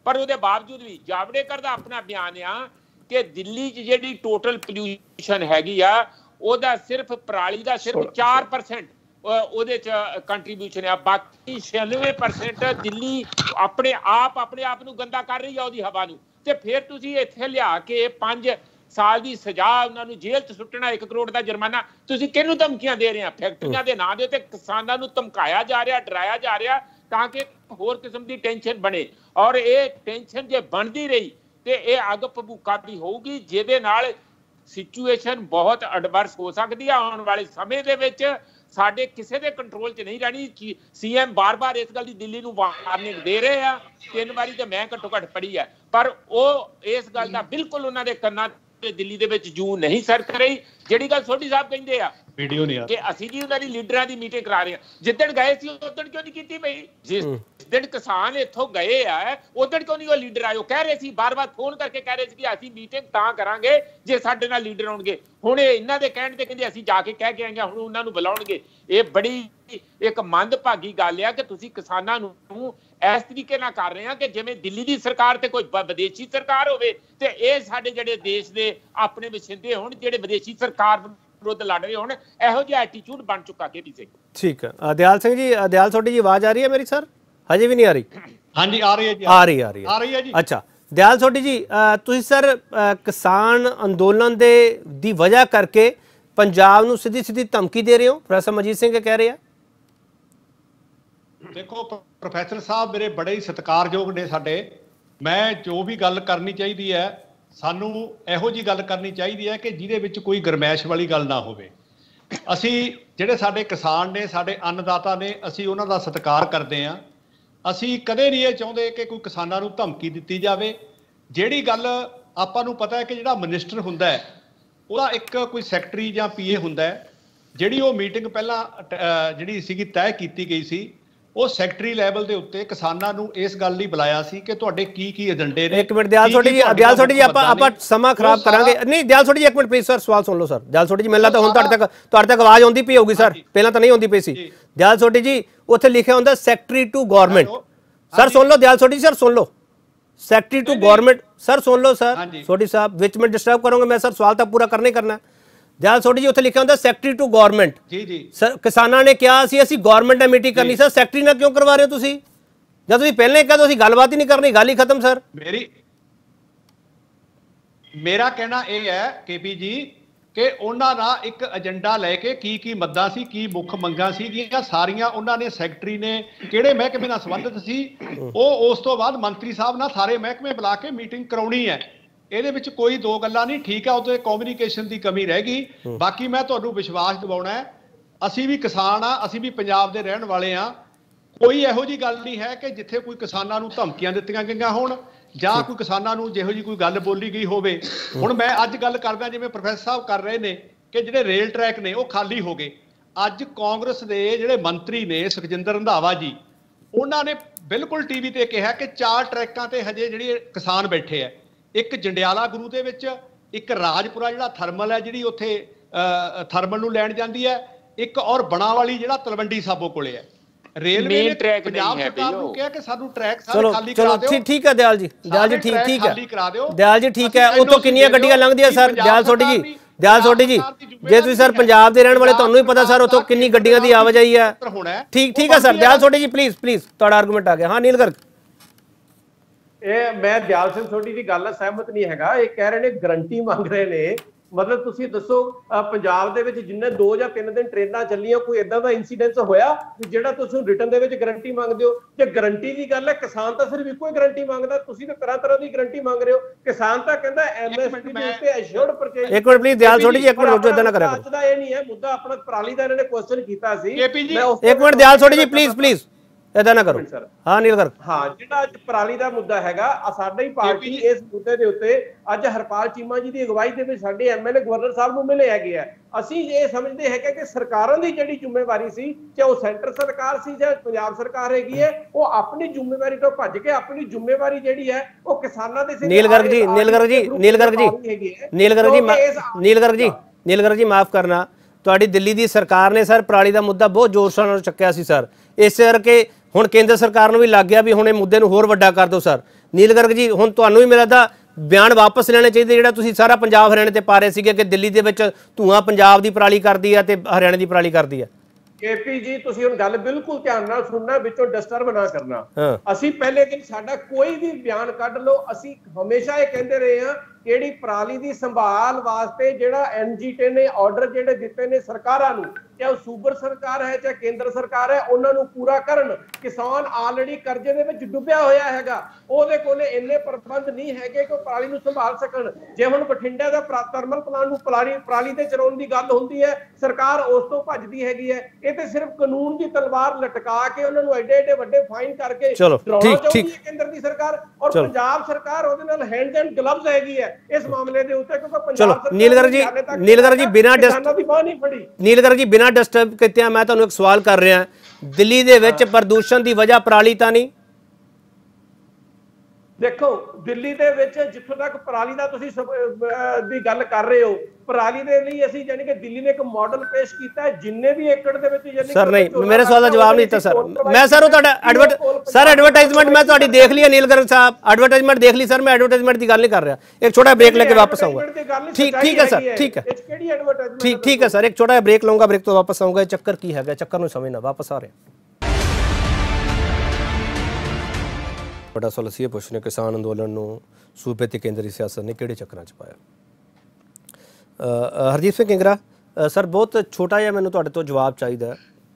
ਪਰ ਉਹਦੇ ਬਾਵਜੂਦ ਵੀ ਜਾਵੜੇਕਰ ਦਾ ਆਪਣਾ ਬਿਆਨ ਆ ਕਿ ਦਿੱਲੀ 'ਚ ਜਿਹੜੀ ਟੋਟਲ ਪੋਲਿਊਸ਼ਨ ਹੈਗੀ ਆ ਉਹਦਾ ਸਿਰਫ ਪਰਾਲੀ ਦਾ ਸਿਰਫ 4% ਉਹਦੇ 'ਚ ਕੰਟਰੀਬਿਊਸ਼ਨ ਆ, ਬਾਕੀ 96% ਦਿੱਲੀ ਆਪਣੇ ਆਪ ਨੂੰ ਗੰਦਾ ਕਰ ਰਹੀ ਆ ਉਹਦੀ ਹਵਾ ਨੂੰ। ਤੇ ਫਿਰ ਤੁਸੀਂ ਇੱਥੇ ਲਿਆ ਕੇ 5 ਸਾਲ ਦੀ ਸਜ਼ਾ ਉਹਨਾਂ ਨੂੰ ਜੇਲ੍ਹ 'ਚ ਸੁੱਟਣਾ, 1 ਕਰੋੜ ਦਾ ਜੁਰਮਾਨਾ, ਤੁਸੀਂ ਕਿਹਨੂੰ ਧਮਕੀਆਂ ਦੇ ਰਹੇ ਆ? ਫੈਕਟਰੀਆਂ ਦੇ ਨਾਂ ਦੇ ਉੱਤੇ ਕਿਸਾਨਾਂ ਨੂੰ ਧਮਕਾਇਆ ਜਾ ਰਿਹਾ, ਡਰਾਇਆ ਜਾ ਰਿਹਾ ਤਾਂ ਕਿ ਹੋਰ ਕਿਸਮ ਦੀ ਟੈਨਸ਼ਨ ਬਣੇ। ਔਰ ਇਹ ਟੈਨਸ਼ਨ ਜੇ ਬਣਦੀ ਰਹੀ ਤੇ ਇਹ ਅੱਗ ਭਬੂਕਾ ਵੀ ਹੋਊਗੀ, ਜਿਹਦੇ ਨਾਲ ਸਿਚੁਏਸ਼ਨ ਬਹੁਤ ਐਡਵਰਸ ਹੋ ਸਕਦੀ ਆ ਆਉਣ ਵਾਲੇ ਸਮੇਂ ਦੇ ਵਿੱਚ। ਸਾਡੇ ਕਿਸੇ ਦੇ ਕੰਟਰੋਲ 'ਚ ਨਹੀਂ ਰਹਿਣੀ। ਸੀਐਮ ਬਾਰ-ਬਾਰ ਇਸ ਗੱਲ ਦੀ ਦਿੱਲੀ ਨੂੰ ਵਾਰਨਿੰਗ ਦੇ ਰਹੇ ਆ, 3 ਵਾਰੀ ਤੇ ਮੈਂ ਘੱਟੋ ਘੱਟ ਪੜ੍ਹੀ ਆ, ਪਰ ਉਹ ਇਸ ਗੱਲ ਦਾ ਬਿਲਕੁਲ ਉਹਨਾਂ ਦੇ ਕੰਨਾਂ ਤੇ ਦਿੱਲੀ ਦੇ ਵਿੱਚ ਜੂ ਨਹੀਂ ਸਰਕ ਰਹੀ। ਜਿਹੜੀ ਗੱਲ ਸੋਢੀ ਸਾਹਿਬ ਕਹਿੰਦੇ ਆ ਵੀਡੀਓ ਨਹੀਂ ਆ ਕਿ ਅਸੀਂ ਜੀ ਉਹਨਾਂ ਦੀ ਲੀਡਰਾਂ ਦੀ ਮੀਟਿੰਗ ਕਰਾ ਰਹੇ ਹਾਂ, ਜਿੱਦਣ ਗਏ ਸੀ ਉਦੋਂ ਕਿਉਂ ਨਹੀਂ ਕੀਤੀ ਬਈ? ਜਿਸ ਦਿਨ ਕਿਸਾਨ ਇੱਥੋਂ ਗਏ ਆ ਉਦੋਂ ਕਿਉਂ ਨਹੀਂ ਉਹ ਲੀਡਰ ਆਏ? ਉਹ ਕਹਿ ਰਹੇ ਸੀ, ਬਾਰ-ਬਾਰ ਫੋਨ ਕਰਕੇ ਕਹਿ ਰਹੇ ਸੀ ਕਿ ਅਸੀਂ ਮੀਟਿੰਗ ਤਾਂ ਕਰਾਂਗੇ ਜੇ ਸਾਡੇ ਨਾਲ ਲੀਡਰ ਆਉਣਗੇ। ਹੁਣ ਇਹ ਇਹਨਾਂ ਦੇ ਕਹਿਣ ਤੇ ਕਹਿੰਦੇ ਅਸੀਂ ਜਾ ਕੇ ਕਹਿ ਕੇ ਆਏਗੇ, ਹੁਣ ਉਹਨਾਂ ਨੂੰ ਬੁਲਾਉਣਗੇ। ਇਹ ਬੜੀ ਇੱਕ ਮੰਦਭਾਗੀ ਗੱਲ ਆ ਕਿ ਤੁਸੀਂ ਕਿਸਾਨਾਂ ਨੂੰ ਇਸ ਤਰੀਕੇ ਨਾਲ ਕਰ ਰਹੇ ਆ ਕਿ ਜਿਵੇਂ ਦਿੱਲੀ ਦੀ ਸਰਕਾਰ ਤੇ ਕੋਈ ਵਿਦੇਸ਼ੀ ਸਰਕਾਰ ਹੋਵੇ ਤੇ ਇਹ ਸਾਡੇ ਜਿਹੜੇ ਦੇਸ਼ ਦੇ ਆਪਣੇ ਵਸਿੰਦੇ ਹੋਣ, ਜਿਹੜੇ ਵਿਦੇਸ਼ੀ ਸਰਕਾਰ ਵਿਰੁੱਧ ਲੜ ਰਹੇ ਹੋਣ। ਇਹੋ ਜਿਹਾ ਐਟੀਟਿਊਡ ਬਣ ਚੁੱਕਾ KP ਸਿੰਘ। ਠੀਕ ਹੈ। ਦਿਆਲ ਸਿੰਘ ਜੀ, ਦਿਆਲ ਤੁਹਾਡੀ ਜੀ ਆਵਾਜ਼ ਆ ਰਹੀ ਹੈ ਮੇਰੀ ਸਰ? ਹਜੇ ਵੀ ਨਹੀਂ ਆ ਰਹੀ? ਹਾਂਜੀ ਆ ਰਹੀ ਹੈ ਜੀ, ਆ ਰਹੀ ਹੈ ਜੀ। ਅੱਛਾ ਦਿਆਲ ਤੁਹਾਡੀ ਜੀ, ਤੁਸੀਂ ਸਰ ਕਿਸਾਨ ਅੰਦੋਲਨ ਦੀ ਵਜ੍ਹਾ ਕਰਕੇ ਪੰਜਾਬ ਨੂੰ ਸਿੱਧੀ ਧਮਕੀ ਦੇ ਰਹੇ ਹੋ? ਪ੍ਰੋਫੈਸਰ ਮਨਜੀਤ ਸਿੰਘ ਕਹਿ ਰਹੇ ਆ। ਦੇਖੋ ਪ੍ਰੋਫੈਸਰ ਸਾਹਿਬ ਮੇਰੇ ਬੜੇ ਹੀ ਸਤਿਕਾਰਯੋਗ ਨੇ ਸਾਡੇ। ਮੈਂ ਜੋ ਵੀ ਗੱਲ ਕਰਨੀ ਚਾਹੀਦੀ ਹੈ, ਸਾਨੂੰ ਇਹੋ ਜੀ ਗੱਲ ਕਰਨੀ ਚਾਹੀਦੀ ਹੈ ਕਿ ਜਿਹਦੇ ਵਿੱਚ ਕੋਈ ਗਰਮੈਸ਼ ਵਾਲੀ ਗੱਲ ਨਾ ਹੋਵੇ। ਅਸੀਂ ਜਿਹੜੇ ਸਾਡੇ ਕਿਸਾਨ ਨੇ, ਸਾਡੇ ਅੰਨਦਾਤਾ ਨੇ, ਅਸੀਂ ਉਹਨਾਂ ਦਾ ਸਤਿਕਾਰ ਕਰਦੇ ਹਾਂ। ਅਸੀਂ ਕਦੇ ਨਹੀਂ ਇਹ ਚਾਹੁੰਦੇ ਕਿ ਕੋਈ ਕਿਸਾਨਾਂ ਨੂੰ ਧਮਕੀ ਦਿੱਤੀ ਜਾਵੇ। ਜਿਹੜੀ ਗੱਲ ਆਪਾਂ ਨੂੰ ਪਤਾ ਹੈ ਕਿ ਜਿਹੜਾ ਮਿਨਿਸਟਰ ਹੁੰਦਾ ਹੈ ਉਹਦਾ ਇੱਕ ਕੋਈ ਸੈਕਟਰੀ ਜਾਂ PA ਹੁੰਦਾ ਹੈ। ਜਿਹੜੀ ਉਹ ਮੀਟਿੰਗ ਪਹਿਲਾਂ ਜਿਹੜੀ ਸੀਗੀ ਤੈਅ ਕੀਤੀ ਗਈ ਸੀ, ਉਹ ਸੈਕਟਰੀ ਲੈਵਲ ਦੇ ਉੱਤੇ ਕਿਸਾਨਾਂ ਨੂੰ ਇਸ ਗੱਲ ਲਈ ਬੁਲਾਇਆ ਸੀ ਕਿ ਤੁਹਾਡੇ ਕੀ ਏਜੰਡੇ ਨੇ। ਇੱਕ ਮਿੰਟ ਦਿਆਲ ਛੋਟੀ ਜੀ ਆਪਾਂ ਸਮਾਂ ਖਰਾਬ ਕਰਾਂਗੇ ਨਹੀਂ। ਦਿਆਲ ਛੋਟੀ ਜੀ ਇੱਕ ਮਿੰਟ ਪਲੀਜ਼ ਸਰ, ਸਵਾਲ ਸੁਣ ਲਓ ਸਰ। ਦਿਆਲ ਛੋਟੀ ਜੀ ਮੈਨੂੰ ਲੱਗਦਾ ਹੁਣ ਤੁਹਾਡੇ ਤੱਕ ਆਵਾਜ਼ ਆਉਂਦੀ ਪਈ ਹੋਊਗੀ ਸਰ, ਪਹਿਲਾਂ ਤਾਂ ਨਹੀਂ ਆਉਂਦੀ ਪਈ ਸੀ। ਦਿਆਲ ਛੋਟੀ ਜੀ ਉੱਥੇ ਲਿਖਿਆ ਹੁੰਦਾ ਸੈਕਟਰੀ ਟੂ ਗਵਰਨਮੈਂਟ। ਸਰ ਸੁਣ ਲਓ ਦਿਆਲ ਛੋਟੀ ਜੀ, ਸਰ ਸੁਣ ਲਓ, ਸੈਕਟਰੀ ਟੂ ਗਵਰਨਮੈਂਟ। ਸਰ ਸੁਣ ਲਓ ਸਰ ਛੋਟੀ ਸਾਹਿਬ, ਵਿੱਚ में डिस्टर्ब करूंगा मैं सर, सवाल तक पूरा करना ही करना। ਦਿਆਲ ਸੋਢੀ ਜੀ ਉੱਥੇ ਲਿਖਿਆ ਹੁੰਦਾ ਸੈਕਟਰੀ ਟੂ ਗਵਰਨਮੈਂਟ। ਜੀ ਸਰ ਕਿਸਾਨਾਂ ਨੇ ਕਿਹਾ ਸੀ ਅਸੀਂ ਗਵਰਨਮੈਂਟ ਨਾਲ ਮੀਟਿੰਗ ਕਰਨੀ। ਸਰ ਸੈਕਟਰੀ ਨਾਲ ਕਿਉਂ ਕਰਵਾ ਰਹੇ ਹੋ ਤੁਸੀਂ? ਜਦ ਤੁਸੀਂ ਪਹਿਲਾਂ ਕਹਿ ਦੋ ਅਸੀਂ ਗੱਲਬਾਤ ਹੀ ਨਹੀਂ ਕਰਨੀ, ਗੱਲ ਹੀ ਖਤਮ। ਸਰ ਮੇਰਾ ਕਹਿਣਾ ਇਹ ਹੈ KP ਜੀ ਕਿ ਉਹਨਾਂ ਦਾ ਇੱਕ ਏਜੰਡਾ ਲੈ ਕੇ ਕੀ ਮੱਦਾਂ ਸੀ, ਕੀ ਮੁੱਖ ਮੰਗਾਂ ਸੀਗੀਆਂ, ਸਾਰੀਆਂ ਉਹਨਾਂ ਨੇ ਸੈਕਟਰੀ ਨੇ ਕਿਹੜੇ ਮਹਿਕਮੇ ਨਾਲ ਸੰਬੰਧਿਤ ਸੀ, ਉਹ ਉਸ ਤੋਂ ਬਾਅਦ ਮੰਤਰੀ ਸਾਹਿਬ ਨਾਲ ਸਾਰੇ ਮਹਿਕਮੇ ਬੁਲਾ ਕੇ ਮੀਟਿੰਗ ਕਰਾਉਣੀ ਹੈ। ਇਹਦੇ ਵਿੱਚ ਕੋਈ ਦੋ ਗੱਲਾਂ ਨਹੀਂ। ਠੀਕ ਹੈ ਉਹਦੇ ਕਮਿਊਨੀਕੇਸ਼ਨ ਦੀ ਕਮੀ ਰਹਿ ਗਈ, ਬਾਕੀ ਮੈਂ ਤੁਹਾਨੂੰ ਵਿਸ਼ਵਾਸ ਦਿਵਾਉਣਾ ਹੈ ਅਸੀਂ ਵੀ ਕਿਸਾਨ ਆ, ਅਸੀਂ ਵੀ ਪੰਜਾਬ ਦੇ ਰਹਿਣ ਵਾਲੇ ਆ। ਕੋਈ ਇਹੋ ਜੀ ਗੱਲ ਨਹੀਂ ਹੈ ਕਿ ਜਿੱਥੇ ਕੋਈ ਕਿਸਾਨਾਂ ਨੂੰ ਧਮਕੀਆਂ ਦਿੱਤੀਆਂ ਗਈਆਂ ਹੋਣ ਜਾਂ ਕੋਈ ਕਿਸਾਨਾਂ ਨੂੰ ਜਿਹੋ ਜੀ ਕੋਈ ਗੱਲ ਬੋਲੀ ਗਈ ਹੋਵੇ। ਹੁਣ ਮੈਂ ਅੱਜ ਗੱਲ ਕਰਦਾ ਜਿਵੇਂ ਪ੍ਰੋਫੈਸਰ ਸਾਹਿਬ ਕਰ ਰਹੇ ਨੇ ਕਿ ਜਿਹੜੇ ਰੇਲ ਟਰੈਕ ਨੇ ਉਹ ਖਾਲੀ ਹੋ ਗਏ। ਅੱਜ ਕਾਂਗਰਸ ਦੇ ਜਿਹੜੇ ਮੰਤਰੀ ਨੇ ਸੁਖਜਿੰਦਰ ਰੰਧਾਵਾ ਜੀ, ਉਹਨਾਂ ਨੇ ਬਿਲਕੁਲ TV ਤੇ ਕਿਹਾ ਕਿ 4 ਟਰੈਕਾਂ ਤੇ ਹਜੇ ਜਿਹੜੇ ਕਿਸਾਨ ਬੈਠੇ ਆ। ਇੱਕ ਜੰਡਿਆਲਾ ਗੁਰੂ ਦੇ ਵਿੱਚ, ਇੱਕ ਰਾਜਪੁਰਾ ਜਿਹੜਾ ਥਰਮਲ ਹੈ ਜਿਹੜੀ ਉੱਥੇ ਥਰਮਲ ਨੂੰ ਲੈਣ ਜਾਂਦੀ ਹੈ, ਇੱਕ ਔਰ ਬਣਾ ਵਾਲੀ ਜਿਹੜਾ ਤਲਵੰਡੀ ਸਾਬੋ ਕੋਲੇ ਹੈ। ਰੇਲਵੇ ਨੇ ਪੰਜਾਬ ਸਰਕਾਰ ਨੂੰ ਕਿਹਾ ਕਿ ਸਾਨੂੰ ਟਰੈਕ ਸਾਰੇ ਖਾਲੀ ਕਰਾ ਦਿਓ। ਠੀਕ ਹੈ ਦਿਆਲ ਜੀ, ਦਿਆਲ ਜੀ ਠੀਕ ਹੈ ਦਿਆਲ ਜੀ ਠੀਕ ਹੈ। ਉਤੋਂ ਕਿੰਨੀਆਂ ਗੱਡੀਆਂ ਲੰਘਦੀਆਂ ਸਰ? ਦਿਆਲ ਸੋਢੀ ਜੀ, ਦਿਆਲ ਸੋਢੀ ਜੀ ਜੇ ਤੁਸੀਂ ਸਰ ਪੰਜਾਬ ਦੇ ਰਹਿਣ ਵਾਲੇ ਤੁਹਾਨੂੰ ਹੀ ਪਤਾ ਸਰ ਉਤੋਂ ਕਿੰਨੀ ਗੱਡੀਆਂ ਦੀ ਆਵਾਜਾਈ ਹੈ। ਠੀਕ ਹੈ ਸਰ। ਦਿਆਲ ਸੋਢੀ ਜੀ ਪਲੀਜ਼ ਤੁਹਾਡਾ ਆਰਗੂਮੈਂਟ ਆ ਗਿਆ। ਹਾਂ ਨੀਲ ਗਰਗ। ਇਹ ਮੈਂ ਦਿਆਲ ਸਿੰਘ ਸੋਢੀ ਦੀ ਗੱਲ ਨਾਲ ਸਹਿਮਤ ਨਹੀਂ ਹੈਗਾ। ਇਹ ਕਹਿ ਰਹੇ ਨੇ ਗਰੰਟੀ ਮੰਗ ਰਹੇ ਨੇ। ਮਤਲਬ ਤੁਸੀਂ ਦੱਸੋ ਪੰਜਾਬ ਦੇ ਵਿੱਚ ਜਿੰਨੇ 2 ਜਾਂ 3 ਦਿਨ ਟ੍ਰੇਨਾਂ ਚੱਲੀਆਂ ਕੋਈ ਇਦਾਂ ਦਾ ਇਨਸੀਡੈਂਸ ਹੋਇਆ ਜਿਹੜਾ ਤੁਸੀਂ ਰਿਟਨ ਦੇ ਵਿੱਚ ਗਰੰਟੀ ਮੰਗਦੇ ਹੋ? ਜੇ ਗਰੰਟੀ ਦੀ ਗੱਲ ਹੈ, ਕਿਸਾਨ ਤਾਂ ਸਿਰਫ ਇੱਕੋ ਹੀ ਗਰੰਟੀ ਮੰਗਦਾ, ਤੁਸੀਂ ਤਾਂ ਤਰ੍ਹਾਂ ਦੀ ਗਰੰਟੀ ਮੰਗ ਰਹੇ ਹੋ। ਕਿਸਾਨ ਤਾਂ ਕਹਿੰਦਾ MSP ਦੇ ਉੱਤੇ ਐਸ਼ੋਰਡ ਪਰਚੇਜ। ਇੱਕ ਮਿੰਟ ਪਲੀਜ਼ ਦਿਆਲ ਸੋਢੀ ਜੀ, ਇੱਕ ਮਿੰਟ ਇਦਾਂ ਨਾ ਕਰਿਆ ਅੱਜ ਦਾ ਇਹ ਨਹੀਂ ਹੈ ਮੁੱਦਾ। ਆਪਣਾ ਪਰਾਲੀ ਦਾ ਇਹਨਾਂ ਨੇ ਕੁਐਸਚਨ ਕੀਤਾ ਸੀ। ਇੱਕ ਮਿੰਟ ਦਿਆਲ ਸੋਢੀ ਜੀ ਪਲੀਜ਼ ਇਦਾਂ ਨਾ ਕਰੋ। ਹਾਂ ਨੀਲ ਗਰਗ। ਹਾਂ ਜਿਹੜਾ ਅੱਜ ਪਰਾਲੀ ਦਾ ਮੁੱਦਾ ਹੈਗਾ, ਸਾਡਾ ਹੀ ਪਾਰਟੀ ਇਸ ਮੁੱਦੇ ਦੇ ਉੱਤੇ ਅੱਜ ਹਰਪਾਲ ਚੀਮਾ ਜੀ ਦੀ ਅਗਵਾਈ ਦੇ ਵਿੱਚ ਸਾਡੇ MLA ਗਵਰਨਰ ਸਾਹਿਬ ਨੂੰ ਮਿਲੇ ਹੈਗੇ ਆ। ਅਸੀਂ ਇਹ ਸਮਝਦੇ ਹੈਗੇ ਕਿ ਸਰਕਾਰਾਂ ਦੀ ਜਿਹੜੀ ਜ਼ਿੰਮੇਵਾਰੀ ਸੀ, ਚਾਹੇ ਉਹ ਸੈਂਟਰ ਸਰਕਾਰ ਸੀ ਜਾਂ ਪੰਜਾਬ ਸਰਕਾਰ ਹੈਗੀ ਹੈ, ਉਹ ਆਪਣੀ ਜ਼ਿੰਮੇਵਾਰੀ ਤੋਂ ਭੱਜ ਕੇ ਆਪਣੀ ਜ਼ਿੰਮੇਵਾਰੀ ਜਿਹੜੀ ਹੈ ਉਹ ਕਿਸਾਨਾਂ ਦੇ ਸਿਰ। ਨੀਲ ਗਰਗ ਜੀ ਮਾਫ ਕਰਨਾ, ਤੁਹਾਡੀ ਦਿੱਲੀ ਦੀ ਸਰਕਾਰ ਨੇ ਸਰ ਪਰਾਲੀ ਦਾ ਮੁੱਦਾ ਬਹੁਤ ਜ਼ੋਰ ਨਾਲ ਚੱਕਿਆ ਸੀ ਸਰ। ਇਸ ਕਰਕੇ ਹੁਣ ਕੇਂਦਰ ਸਰਕਾਰ ਨੂੰ ਵੀ ਲੱਗ ਗਿਆ ਵੀ ਹੁਣ ਇਹ ਮੁੱਦੇ ਨੂੰ ਹੋਰ ਵੱਡਾ ਕਰ ਦਿਓ ਸਰ। ਨੀਲ ਗਰਗ ਜੀ ਹੁਣ ਤੁਹਾਨੂੰ ਵੀ ਮੇਰਾ ਤਾਂ ਬਿਆਨ ਵਾਪਸ ਲੈਣੇ ਚਾਹੀਦੇ ਜਿਹੜਾ ਤੁਸੀਂ ਸਾਰਾ ਪੰਜਾਬ ਹਰਿਆਣੇ ਤੇ ਪਾ ਰਹੇ ਸੀਗੇ ਕਿ ਦਿੱਲੀ ਦੇ ਵਿੱਚ ਧੂਆਂ ਪੰਜਾਬ ਦੀ ਪਰਾਲੀ ਕਰਦੀ ਆ ਤੇ ਹਰਿਆਣੇ ਦੀ ਪਰਾਲੀ ਕਰਦੀ ਆ। ਕੇਪੀ ਜੀ ਤੁਸੀਂ ਹੁਣ ਗੱਲ ਬਿਲਕੁਲ ਧਿਆਨ ਨਾਲ ਸੁਣਨਾ, ਵਿੱਚੋਂ ਡਿਸਟਰਬ ਨਾ ਕਰਨਾ। ਅਸੀਂ ਪਹਿਲੇ ਦਿਨ ਸਾਡਾ ਕੋਈ ਵੀ ਬਿਆਨ ਕੱਢ ਲਓ, ਅਸੀਂ ਹਮੇਸ਼ਾ ਇਹ ਕਹਿੰਦੇ ਰਹੇ ਹਾਂ ਕਿਹੜੀ ਪਰਾਲੀ ਦੀ ਸੰਭਾਲ ਵਾਸਤੇ ਜਿਹੜਾ ਐਨਜੀਟੀ ਨੇ ਆਰਡਰ ਜਿਹੜੇ ਦਿੱਤੇ ਨੇ ਸਰਕਾਰਾਂ ਨੂੰ, ਚਾਹੇ ਉਹ ਸੂਬਾ ਸਰਕਾਰ ਹੈ ਚਾਹੇ ਕੇਂਦਰ ਸਰਕਾਰ ਹੈ, ਉਹਨਾਂ ਨੂੰ ਪੂਰਾ ਕਰਨ। ਕਿਸਾਨ ਆਲਰੇਡੀ ਕਰਜ਼ੇ ਦੇ ਵਿੱਚ ਡੁੱਬਿਆ ਹੋਇਆ ਹੈਗਾ, ਉਹਦੇ ਕੋਲੇ ਇੰਨੇ ਪ੍ਰਬੰਧ ਨਹੀਂ ਹੈਗੇ ਕਿ ਉਹ ਪਰਾਲੀ ਨੂੰ ਸੰਭਾਲ ਸਕਣ। ਜੇ ਹੁਣ ਬਠਿੰਡਾ ਦਾ ਥਰਮਲ ਪਲਾਂਟ ਨੂੰ ਪਰਾਲੀ ਤੇ ਚਲਾਉਣ ਦੀ ਗੱਲ ਹੁੰਦੀ ਹੈ, ਸਰਕਾਰ ਉਸ ਤੋਂ ਭੱਜਦੀ ਹੈਗੀ ਹੈ। ਇਹ ਤੇ ਸਿਰਫ ਕਾਨੂੰਨ ਦੀ ਤਲਵਾਰ ਲਟਕਾ ਕੇ ਉਹਨਾਂ ਨੂੰ ਐਡੇ ਐਡੇ ਵੱਡੇ ਫਾਈਨ ਕਰਕੇ ਡਰਾਉਣਾ ਚਾਹੁੰਦੀ ਹੈ ਕੇਂਦਰ ਦੀ ਸਰਕਾਰ, ਔਰ ਪੰਜਾਬ ਸਰਕਾਰ ਉਹਦੇ ਨਾਲ ਹੈਂਡ ਐਂਡ ਗਲਵਜ਼ ਹੈਗੀ ਹੈ ਇਸ ਮਾਮਲੇ ਦੇ ਉੱਤੇ, ਕਿਉਂਕਿ ਪੰਜਾਬ ਸਰਕਾਰ ਨੀਲ ਗਰਗ ਜੀ ਬਿਨਾਂ ਡਿਸਟਰਬ ਕੀਤੇ ਮੈਂ ਤੁਹਾਨੂੰ ਇੱਕ ਸਵਾਲ ਕਰ ਰਿਹਾ, ਦਿੱਲੀ ਦੇ ਵਿੱਚ ਪ੍ਰਦੂਸ਼ਣ ਦੀ ਵਜ੍ਹਾ ਪਰਾਲੀ ਤਾਂ ਨਹੀਂ? ਦੇਖੋ ਦਿੱਲੀ ਦੇ ਵਿੱਚ ਜਿੱਥੋਂ ਤੱਕ ਪਰਾਲੀ ਦਾ ਤੁਸੀਂ ਦੀ ਗੱਲ ਕਰ ਰਹੇ ਹੋ, ਪਰਾਲੀ ਦੇ ਲਈ ਅਸੀਂ ਯਾਨੀ ਕਿ ਦਿੱਲੀ ਨੇ ਇੱਕ ਮਾਡਲ ਪੇਸ਼ ਕੀਤਾ ਹੈ, ਜਿੰਨੇ ਵੀ ਏਕੜ ਦੇ ਵਿੱਚ ਯਾਨੀ ਸਰ ਨਹੀਂ ਮੇਰੇ ਸਵਾਲ ਦਾ ਜਵਾਬ ਨਹੀਂ ਦਿੱਤਾ ਸਰ। ਮੈਂ ਸਰ ਉਹ ਤੁਹਾਡਾ ਐਡਵਰਟਾਈਜ਼ਮੈਂਟ ਮੈਂ ਤੁਹਾਡੀ ਦੇਖ ਲਈ ਹੈ ਨੀਲ ਗਰਗ ਸਾਹਿਬ, ਐਡਵਰਟਾਈਜ਼ਮੈਂਟ ਦੇਖ ਲਈ ਸਰ। ਮੈਂ ਐਡਵਰਟਾਈਜ਼ਮੈਂਟ ਦੀ ਗੱਲ ਨਹੀਂ ਕਰ ਰਿਹਾ, ਇੱਕ ਛੋਟਾ ਬ੍ਰੇਕ ਲੈ ਕੇ ਵਾਪਸ ਆਊਂਗਾ। ਠੀਕ ਹੈ ਸਰ, ਠੀਕ ਹੈ ਠੀਕ ਹੈ ਸਰ, ਇੱਕ ਛੋਟਾ ਬ੍ਰੇਕ ਲਊਂਗਾ, ਬ੍ਰੇਕ ਤੋਂ ਵਾਪਸ ਆਊਂਗਾ। ਚੱਕਰ ਕੀ ਹੈਗਾ, ਚੱਕਰ ਨੂੰ ਸਮਝਣਾ, ਵਾਪਸ ਆ ਰਹੇ। ਬੜਾ ਸਵਾਲ ਅਸੀਂ ਇਹ ਪੁੱਛਨੇ ਕਿਸਾਨ ਅੰਦੋਲਨ ਨੂੰ ਸੂਬੇ ਤੇ ਕੇਂਦਰੀ ਸਿਆਸਤ ਨੇ ਕਿਹੜੇ ਚੱਕਰਾਂ 'ਚ ਪਾਇਆ। ਹਰਦੀਪ ਸਿੰਘ ਕਿੰਗਰਾ ਸਰ, ਬਹੁਤ ਛੋਟਾ ਜਿਹਾ ਮੈਨੂੰ ਤੁਹਾਡੇ ਤੋਂ ਜਵਾਬ ਚਾਹੀਦਾ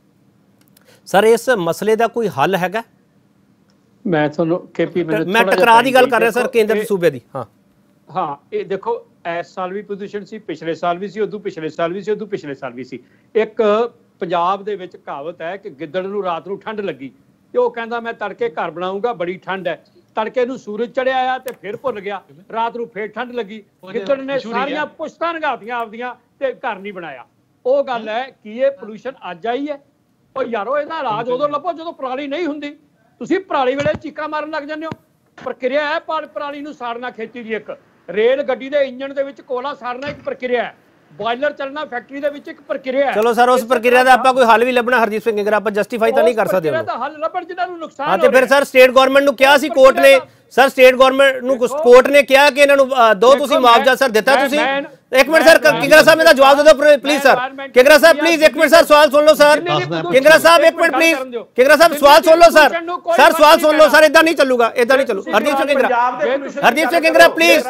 ਸਰ, ਇਸ ਮਸਲੇ ਦਾ ਕੋਈ ਹੱਲ ਹੈਗਾ? ਮੈਂ ਤੁਹਾਨੂੰ ਕੇਪੀ ਮੈਂ ਟਕਰਾਅ ਦੀ ਗੱਲ ਕਰ ਰਿਹਾ ਸਰ, ਕੇਂਦਰ ਤੇ ਸੂਬੇ ਦੀ। ਹਾਂ ਇਹ ਦੇਖੋ ਇਸ ਸਾਲ ਵੀ ਪ੍ਰਦੂਸ਼ਣ ਸੀ, ਪਿਛਲੇ ਸਾਲ ਵੀ ਸੀ, ਉਦੋਂ ਪਿਛਲੇ ਸਾਲ ਵੀ ਸੀ, ਉਦੋਂ ਪਿਛਲੇ ਸਾਲ ਵੀ ਸੀ। ਇੱਕ ਪੰਜਾਬ ਦੇ ਵਿੱਚ ਕਹਾਵਤ ਹੈ ਕਿ ਗਿੱਦੜ ਨੂੰ ਰਾਤ ਨੂੰ ਠੰਡ ਲੱਗੀ ਤੇ ਉਹ ਕਹਿੰਦਾ ਮੈਂ ਤੜਕੇ ਘਰ ਬਣਾਉਂਗਾ, ਬੜੀ ਠੰਡ ਹੈ। ਤੜਕੇ ਨੂੰ ਸੂਰਜ ਚੜਿਆ ਆ ਤੇ ਫਿਰ ਭੁੱਲ ਗਿਆ, ਰਾਤ ਨੂੰ ਫੇਰ ਠੰਡ ਲੱਗੀ। ਗਿੱਦੜ ਨੇ ਸਾਰੀਆਂ ਪੁਸ਼ਤਾਂ ਨਗਾਤੀਆਂ ਆਪਦੀਆਂ ਤੇ ਘਰ ਨਹੀਂ ਬਣਾਇਆ। ਉਹ ਗੱਲ ਹੈ ਕਿ ਇਹ ਪੋਲੂਸ਼ਨ ਅੱਜ ਆਈ ਹੈ। ਉਹ ਯਾਰੋ ਇਹਦਾ ਇਲਾਜ ਉਦੋਂ ਲੱਭੋ ਜਦੋਂ ਪਰਾਲੀ ਨਹੀਂ ਹੁੰਦੀ। ਤੁਸੀਂ ਪਰਾਲੀ ਵੇਲੇ ਚੀਕਾਂ ਮਾਰਨ ਲੱਗ ਜਾਂਦੇ ਹੋ। ਪ੍ਰਕਿਰਿਆ ਹੈ ਪਰਾਲੀ ਨੂੰ ਸਾੜਨਾ, ਖੇਤੀ ਦੀ ਇੱਕ ਰੇਲ ਗੱਡੀ ਦੇ ਇੰਜਣ ਦੇ ਵਿੱਚ ਕੋਲਾ ਸਾੜਨਾ ਇੱਕ ਪ੍ਰਕਿਰਿਆ ਹੈ, ਬਾਇਲਰ ਚੱਲਣਾ ਫੈਕਟਰੀ ਦੇ ਵਿੱਚ ਇੱਕ ਪ੍ਰਕਿਰਿਆ ਹੈ। ਚਲੋ ਸਰ ਉਸ ਪ੍ਰਕਿਰਿਆ ਦਾ ਆਪਾਂ ਕੋਈ ਹੱਲ ਵੀ ਲੱਭਣਾ ਹਰਦੀਪ ਸਿੰਘ ਕਿੰਗਰਾ, ਆਪਾਂ ਜਸਟੀਫਾਈ ਤਾਂ ਨਹੀਂ ਕਰ ਸਕਦੇ ਉਹਨੂੰ। ਦਾ ਹੱਲ ਲੱਭਣ ਜਿਹਨਾਂ ਨੂੰ ਨੁਕਸਾਨ ਹਾਂ ਤੇ ਫਿਰ ਸਰ ਸਟੇਟ ਗਵਰਨਮੈਂਟ ਨੂੰ ਕਿਹਾ ਸੀ ਕੋਰਟ ਨੇ, ਸਰ ਸਟੇਟ ਗਵਰਨਮੈਂਟ ਨੂੰ ਕੋਰਟ ਨੇ ਕਿਹਾ ਕਿ ਇਹਨਾਂ ਨੂੰ ਦੋ ਤੁਸੀਂ ਮੁਆਵਜ਼ਾ ਸਰ ਦਿੱਤਾ ਤੁਸੀਂ। ਇੱਕ ਮਿੰਟ ਸਰ, ਕਿੰਗਰਾ ਸਾਹਿਬ ਇਹਦਾ ਜਵਾਬ ਦੇ ਦਿਓ please sir. Kingra Sahib please ਇੱਕ ਮਿੰਟ ਸਰ, ਸਵਾਲ ਸੁਣ ਲਓ ਸਰ। ਕਿੰਗਰਾ ਸਾਹਿਬ ਇੱਕ ਮਿੰਟ ਪਲੀਜ਼, ਕਿੰਗਰਾ ਸਾਹਿਬ ਸਵਾਲ ਸੁਣ ਲਓ ਸਰ। ਸਰ ਸਵਾਲ ਸੁਣ ਲਓ ਸਰ, ਇਦਾਂ ਨਹੀਂ ਚੱਲੂਗਾ, ਇਦਾਂ ਨਹੀਂ ਚੱਲੂ। ਹਰਦੀਪ ਸਿੰਘ ਕਿੰਗਰਾ, ਹਰਦੀਪ ਸਿੰਘ ਕਿੰਗਰਾ ਪਲੀਜ਼,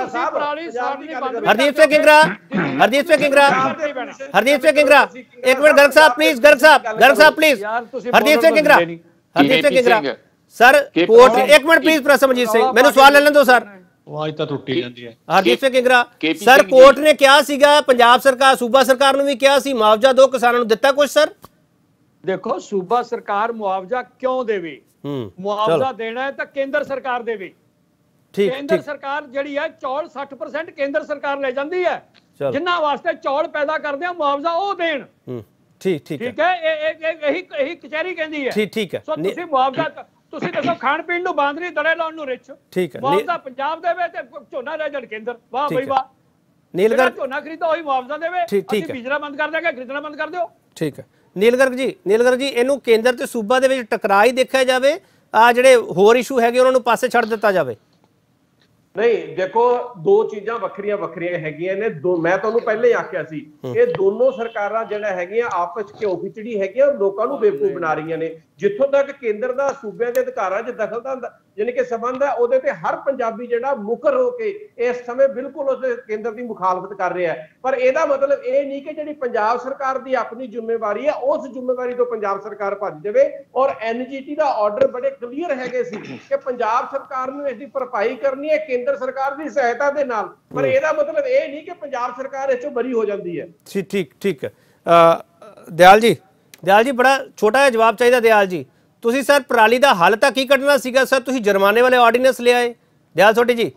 ਹਰਦੀਪ ਸਿੰਘ ਕਿੰਗਰਾ, ਹਰਦੀਪ ਸਿੰਘ ਕਿੰਗਰਾ, ਹਰਦੀਪ ਸਿੰਘ ਕਿੰਗਰਾ ਇੱਕ minute. Garg Sahib please, Garg Sahib please. Hardeep Singh Kingra, Hardeep Singh Kingra sir court, ਇੱਕ ਮਿੰਟ ਪਲੀਜ਼ ਪ੍ਰਸਮਜੀਤ ਸਿੰਘ ਮੈਨੂੰ ਸਵਾਲ ਲੈ ਲੈਣ ਦਿਓ ਸਰ। ਆਵਾਜ਼ ਤਾਂ ਟੁੱਟੀ ਜਾਂਦੀ ਹੈ। ਹਰਦੀਪ ਸਿੰਘ ਕਿੰਗਰਾ ਸਰ, ਕੋਰਟ ਨੇ ਕਿਹਾ ਸੀਗਾ ਪੰਜਾਬ ਸਰਕਾਰ ਸੂਬਾ ਸਰਕਾਰ ਨੂੰ ਵੀ ਕਿਹਾ ਸੀ ਮੁਆਵਜ਼ਾ ਦੋ, ਕਿਸਾਨਾਂ ਨੂੰ ਦਿੱਤਾ ਕੁਝ ਸਰ? ਦੇਖੋ ਸੂਬਾ ਸਰਕਾਰ ਮੁਆਵਜ਼ਾ ਕਿਉਂ ਦੇਵੇ? ਮੁਆਵਜ਼ਾ ਦੇਣਾ ਹੈ ਤਾਂ ਕੇਂਦਰ ਸਰਕਾਰ ਦੇਵੇ। ਕੇਂਦਰ ਸਰਕਾਰ ਜਿਹੜੀ ਹੈ ਚੌਲ 60% ਕੇਂਦਰ ਸਰਕਾਰ ਲੈ ਜਾਂਦੀ ਹੈ, ਜਿਨ੍ਹਾਂ ਵਾਸਤੇ ਚੌਲ ਪੈਦਾ ਕਰਦੇ ਆ ਮੁਆਵਜ਼ਾ ਉਹ ਦੇਣ। ਠੀਕ ਹੈ, ਇਹੀ ਕਚਹਿਰੀ ਕਹਿੰਦੀ ਹੈ। ਠੀਕ ਹੈ, ਸੋ ਤੁਸੀਂ ਮੁਆਵਜ਼ਾ ਤੁਸੀਂ ਦੱਸੋ ਖਾਣ ਪੀਣ ਨੂੰ ਬੰਦ ਨਹੀਂ, ਦੜੇ ਲਾਉਣ ਨੂੰ ਰਿਚ। ਠੀਕ ਹੈ, ਮੁਆਵਜ਼ਾ ਪੰਜਾਬ ਦੇਵੇ ਤੇ ਝੋਨਾ ਲੈ ਜਾਣ ਕੇਂਦਰ। ਵਾਹ ਬਈ ਵਾਹ। ਨੀਲ ਗਰਗ ਝੋਨਾ ਖਰੀਦੋ ਉਹੀ ਮੁਆਵਜ਼ਾ ਦੇਵੇ, ਅਸੀਂ ਬੀਜਣਾ ਬੰਦ ਕਰ ਦਿਆਂਗੇ, ਖਰੀਦਣਾ ਬੰਦ ਕਰ ਦਿਓ। ਠੀਕ ਹੈ ਨੀਲ ਗਰਗ ਜੀ, ਨੀਲ ਗਰਗ ਜੀ ਇਹਨੂੰ ਕੇਂਦਰ ਤੇ ਸੂਬਾ ਦੇ ਵਿੱਚ ਟਕਰਾਅ ਹੀ ਦੇਖਿਆ ਜਾਵੇ, ਆ ਜਿਹੜੇ ਹੋਰ ਇਸ਼ੂ ਹੈਗੇ ਉਹਨਾਂ ਨੂੰ ਪਾਸੇ ਛੱਡ ਦਿੱਤਾ ਜਾਵੇ? ਨਹੀਂ ਦੇਖੋ ਦੋ ਚੀਜ਼ਾਂ ਵੱਖਰੀਆਂ ਹੈਗੀਆਂ ਨੇ। ਮੈਂ ਤੁਹਾਨੂੰ ਪਹਿਲੇ ਹੀ ਆਖਿਆ ਸੀ ਇਹ ਦੋਨੋਂ ਸਰਕਾਰਾਂ ਜਿਹੜਾ ਹੈਗੀਆਂ ਆਪਸ ਚ ਘਿਓ ਖਿਚੜੀ ਹੈਗੀਆਂ, ਲੋਕਾਂ ਨੂੰ ਬੇਵਕੂਫ ਬਣਾ ਰਹੀਆਂ ਨੇ। ਜਿੱਥੋਂ ਤੱਕ ਕੇਂਦਰ ਦਾ ਸੂਬਿਆਂ ਦੇ ਅਧਿਕਾਰਾਂ 'ਚ ਦਖਲ ਦਾ ਯਾਨੀ ਕਿ ਸੰਬੰਧ ਹੈ, ਉਹਦੇ ਤੇ ਹਰ ਪੰਜਾਬੀ ਜਿਹੜਾ ਮੁਕਰ ਹੋ ਕੇ ਇਸ ਸਮੇਂ ਬਿਲਕੁਲ ਉਸ ਕੇਂਦਰ ਦੀ ਮੁਖਾਲਫਤ ਕਰ ਰਿਹਾ ਹੈ। ਪਰ ਇਹਦਾ ਮਤਲਬ ਇਹ ਨਹੀਂ ਕਿ ਜਿਹੜੀ ਪੰਜਾਬ ਸਰਕਾਰ ਦੀ ਆਪਣੀ ਜ਼ਿੰਮੇਵਾਰੀ ਹੈ ਉਸ ਜ਼ਿੰਮੇਵਾਰੀ ਤੋਂ ਪੰਜਾਬ ਸਰਕਾਰ ਭੱਜ ਜਾਵੇ। ਔਰ ਐਨਜੀਟੀ ਦਾ ਆਰਡਰ ਬੜੇ ਕਲੀਅਰ ਹੈਗੇ ਸੀ ਕਿ ਪੰਜਾਬ ਸਰਕਾਰ ਨੂੰ ਇਸ ਦੀ ਭਰਪਾਈ ਕਰਨੀ ਹੈ ਕੇਂਦਰ ਸਰਕਾਰ ਦੀ ਸਹਾਇਤਾ ਦੇ ਨਾਲ। ਪਰ ਇਹਦਾ ਮਤਲਬ ਇਹ ਨਹੀਂ ਕਿ ਪੰਜਾਬ ਸਰਕਾਰ ਇਸ ਚੋਂ ਬਰੀ ਹੋ ਜਾਂਦੀ ਹੈ। ਠੀਕ ਹੈ। ਦਿਆਲ ਜੀ ਬੜਾ ਛੋਟਾ ਜਿਹਾ ਜਵਾਬ ਚਾਹੀਦਾ। ਦਿਆਲ ਜੀ ਤੁਸੀਂ ਸਰ ਪਰਾਲੀ ਦਾ ਹੱਲ ਤਾਂ ਕੀ ਕੱਢਣਾ ਸੀਗਾ ਸਰ, ਤੁਸੀਂ ਜੁਰਮਾਨੇ ਵਾਲੇ ਆਰਡੀਨੈਂਸ ਲਿਆਏ। ਦਿਆਲ ਸੋਢੀ ਜੀ